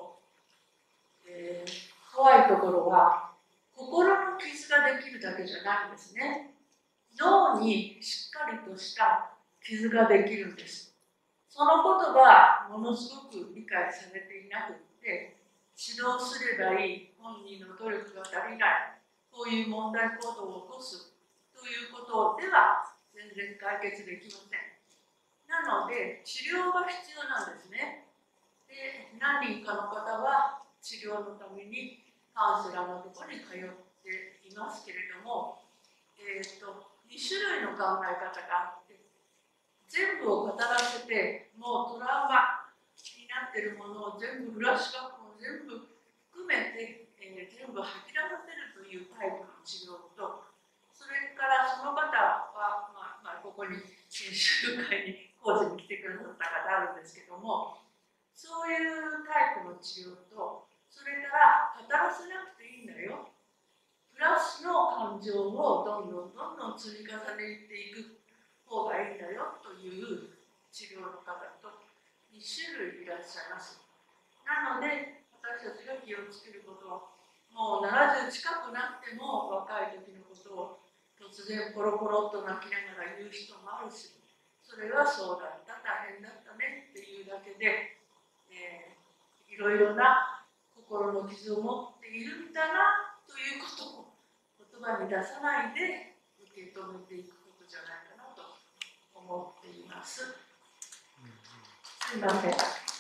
えー、怖いところは心の傷ができるだけじゃないんですね。脳にしっかりとした傷ができるんです。そのことがものすごく理解されていなくって指導すればいい本人の努力が足りないこういう問題行動を起こすということでは全然解決できません。なので治療が必要なんですね。で何人かの方は治療のためにカウンセラーのところに通っていますけれども、えーとに種類の考え方があって、全部を語らせてもうトラウマになっているものを全部フラッシュバックも全部含めて、えー、全部吐き出させるというタイプの治療と、それからその方は、まあまあ、ここに研修会に講師に来てくださった方あるんですけども、そういうタイプの治療と、それから語らせなくていいんだよ、プラスの感情をどんどんどんどん積み重ねていく方がいいんだよという治療の方とに種類いらっしゃいます。なので私たちが気をつけることは、もうななじゅう近くなっても若い時のことを突然ポロポロっと泣きながら言う人もあるし、それはそうだった、大変だったねっていうだけで、えー、いろいろな心の傷を持っているんだなということを言葉に出さないで受け止めていくことじゃないかなと思っています。すみません。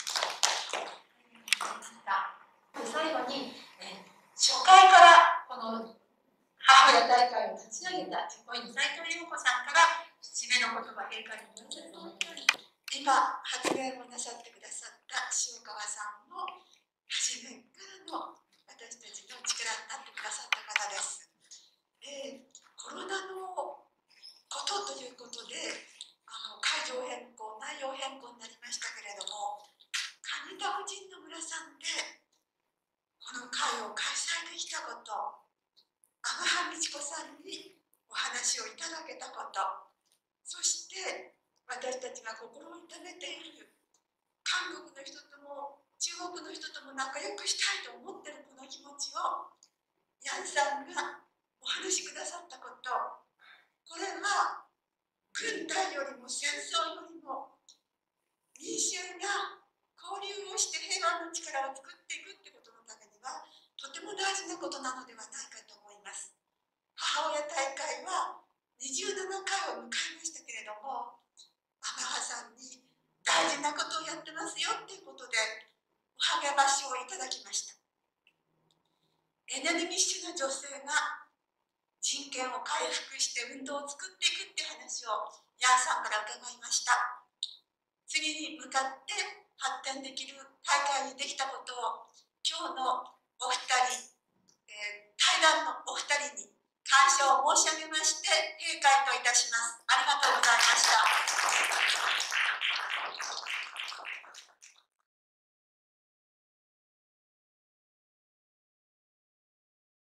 最後に、えー、初回からこの母親大会を立ち上げた実行委員の斉藤優子さんから締めの言葉、陛下に言われたと思うように、今発言をなさってくださった塩川さんも初めからの私たちの力になってくださった方です。えー、コロナのことということで、あの会場変更、内容変更になりましたけれども、蟹田婦人の村さんでこの会を開催できたこと、天羽美智子さんにお話をいただけたこと、そして私たちが心を痛めている韓国の人とも中国の人とも仲良くしたいと思っているこの気持ちをヤンさんがお話しくださったこと、これは軍隊よりも戦争よりも民衆が交流をして平和の力を作っていくってことのためにはとても大事なことなのではないかと思います。母親大会はにじゅうななかいを迎えましたけれども、天羽さんに大事なことをやってますよっていうことでお励ましをいただきました。エネルギッシュな女性が人権を回復して運動を作っていくっていう話をヤンさんから伺いました。次に向かって発展できる大会にできたことを今日のお二人、えー、対談のお二人に感謝を申し上げまして閉会といたします。ありがとうございました。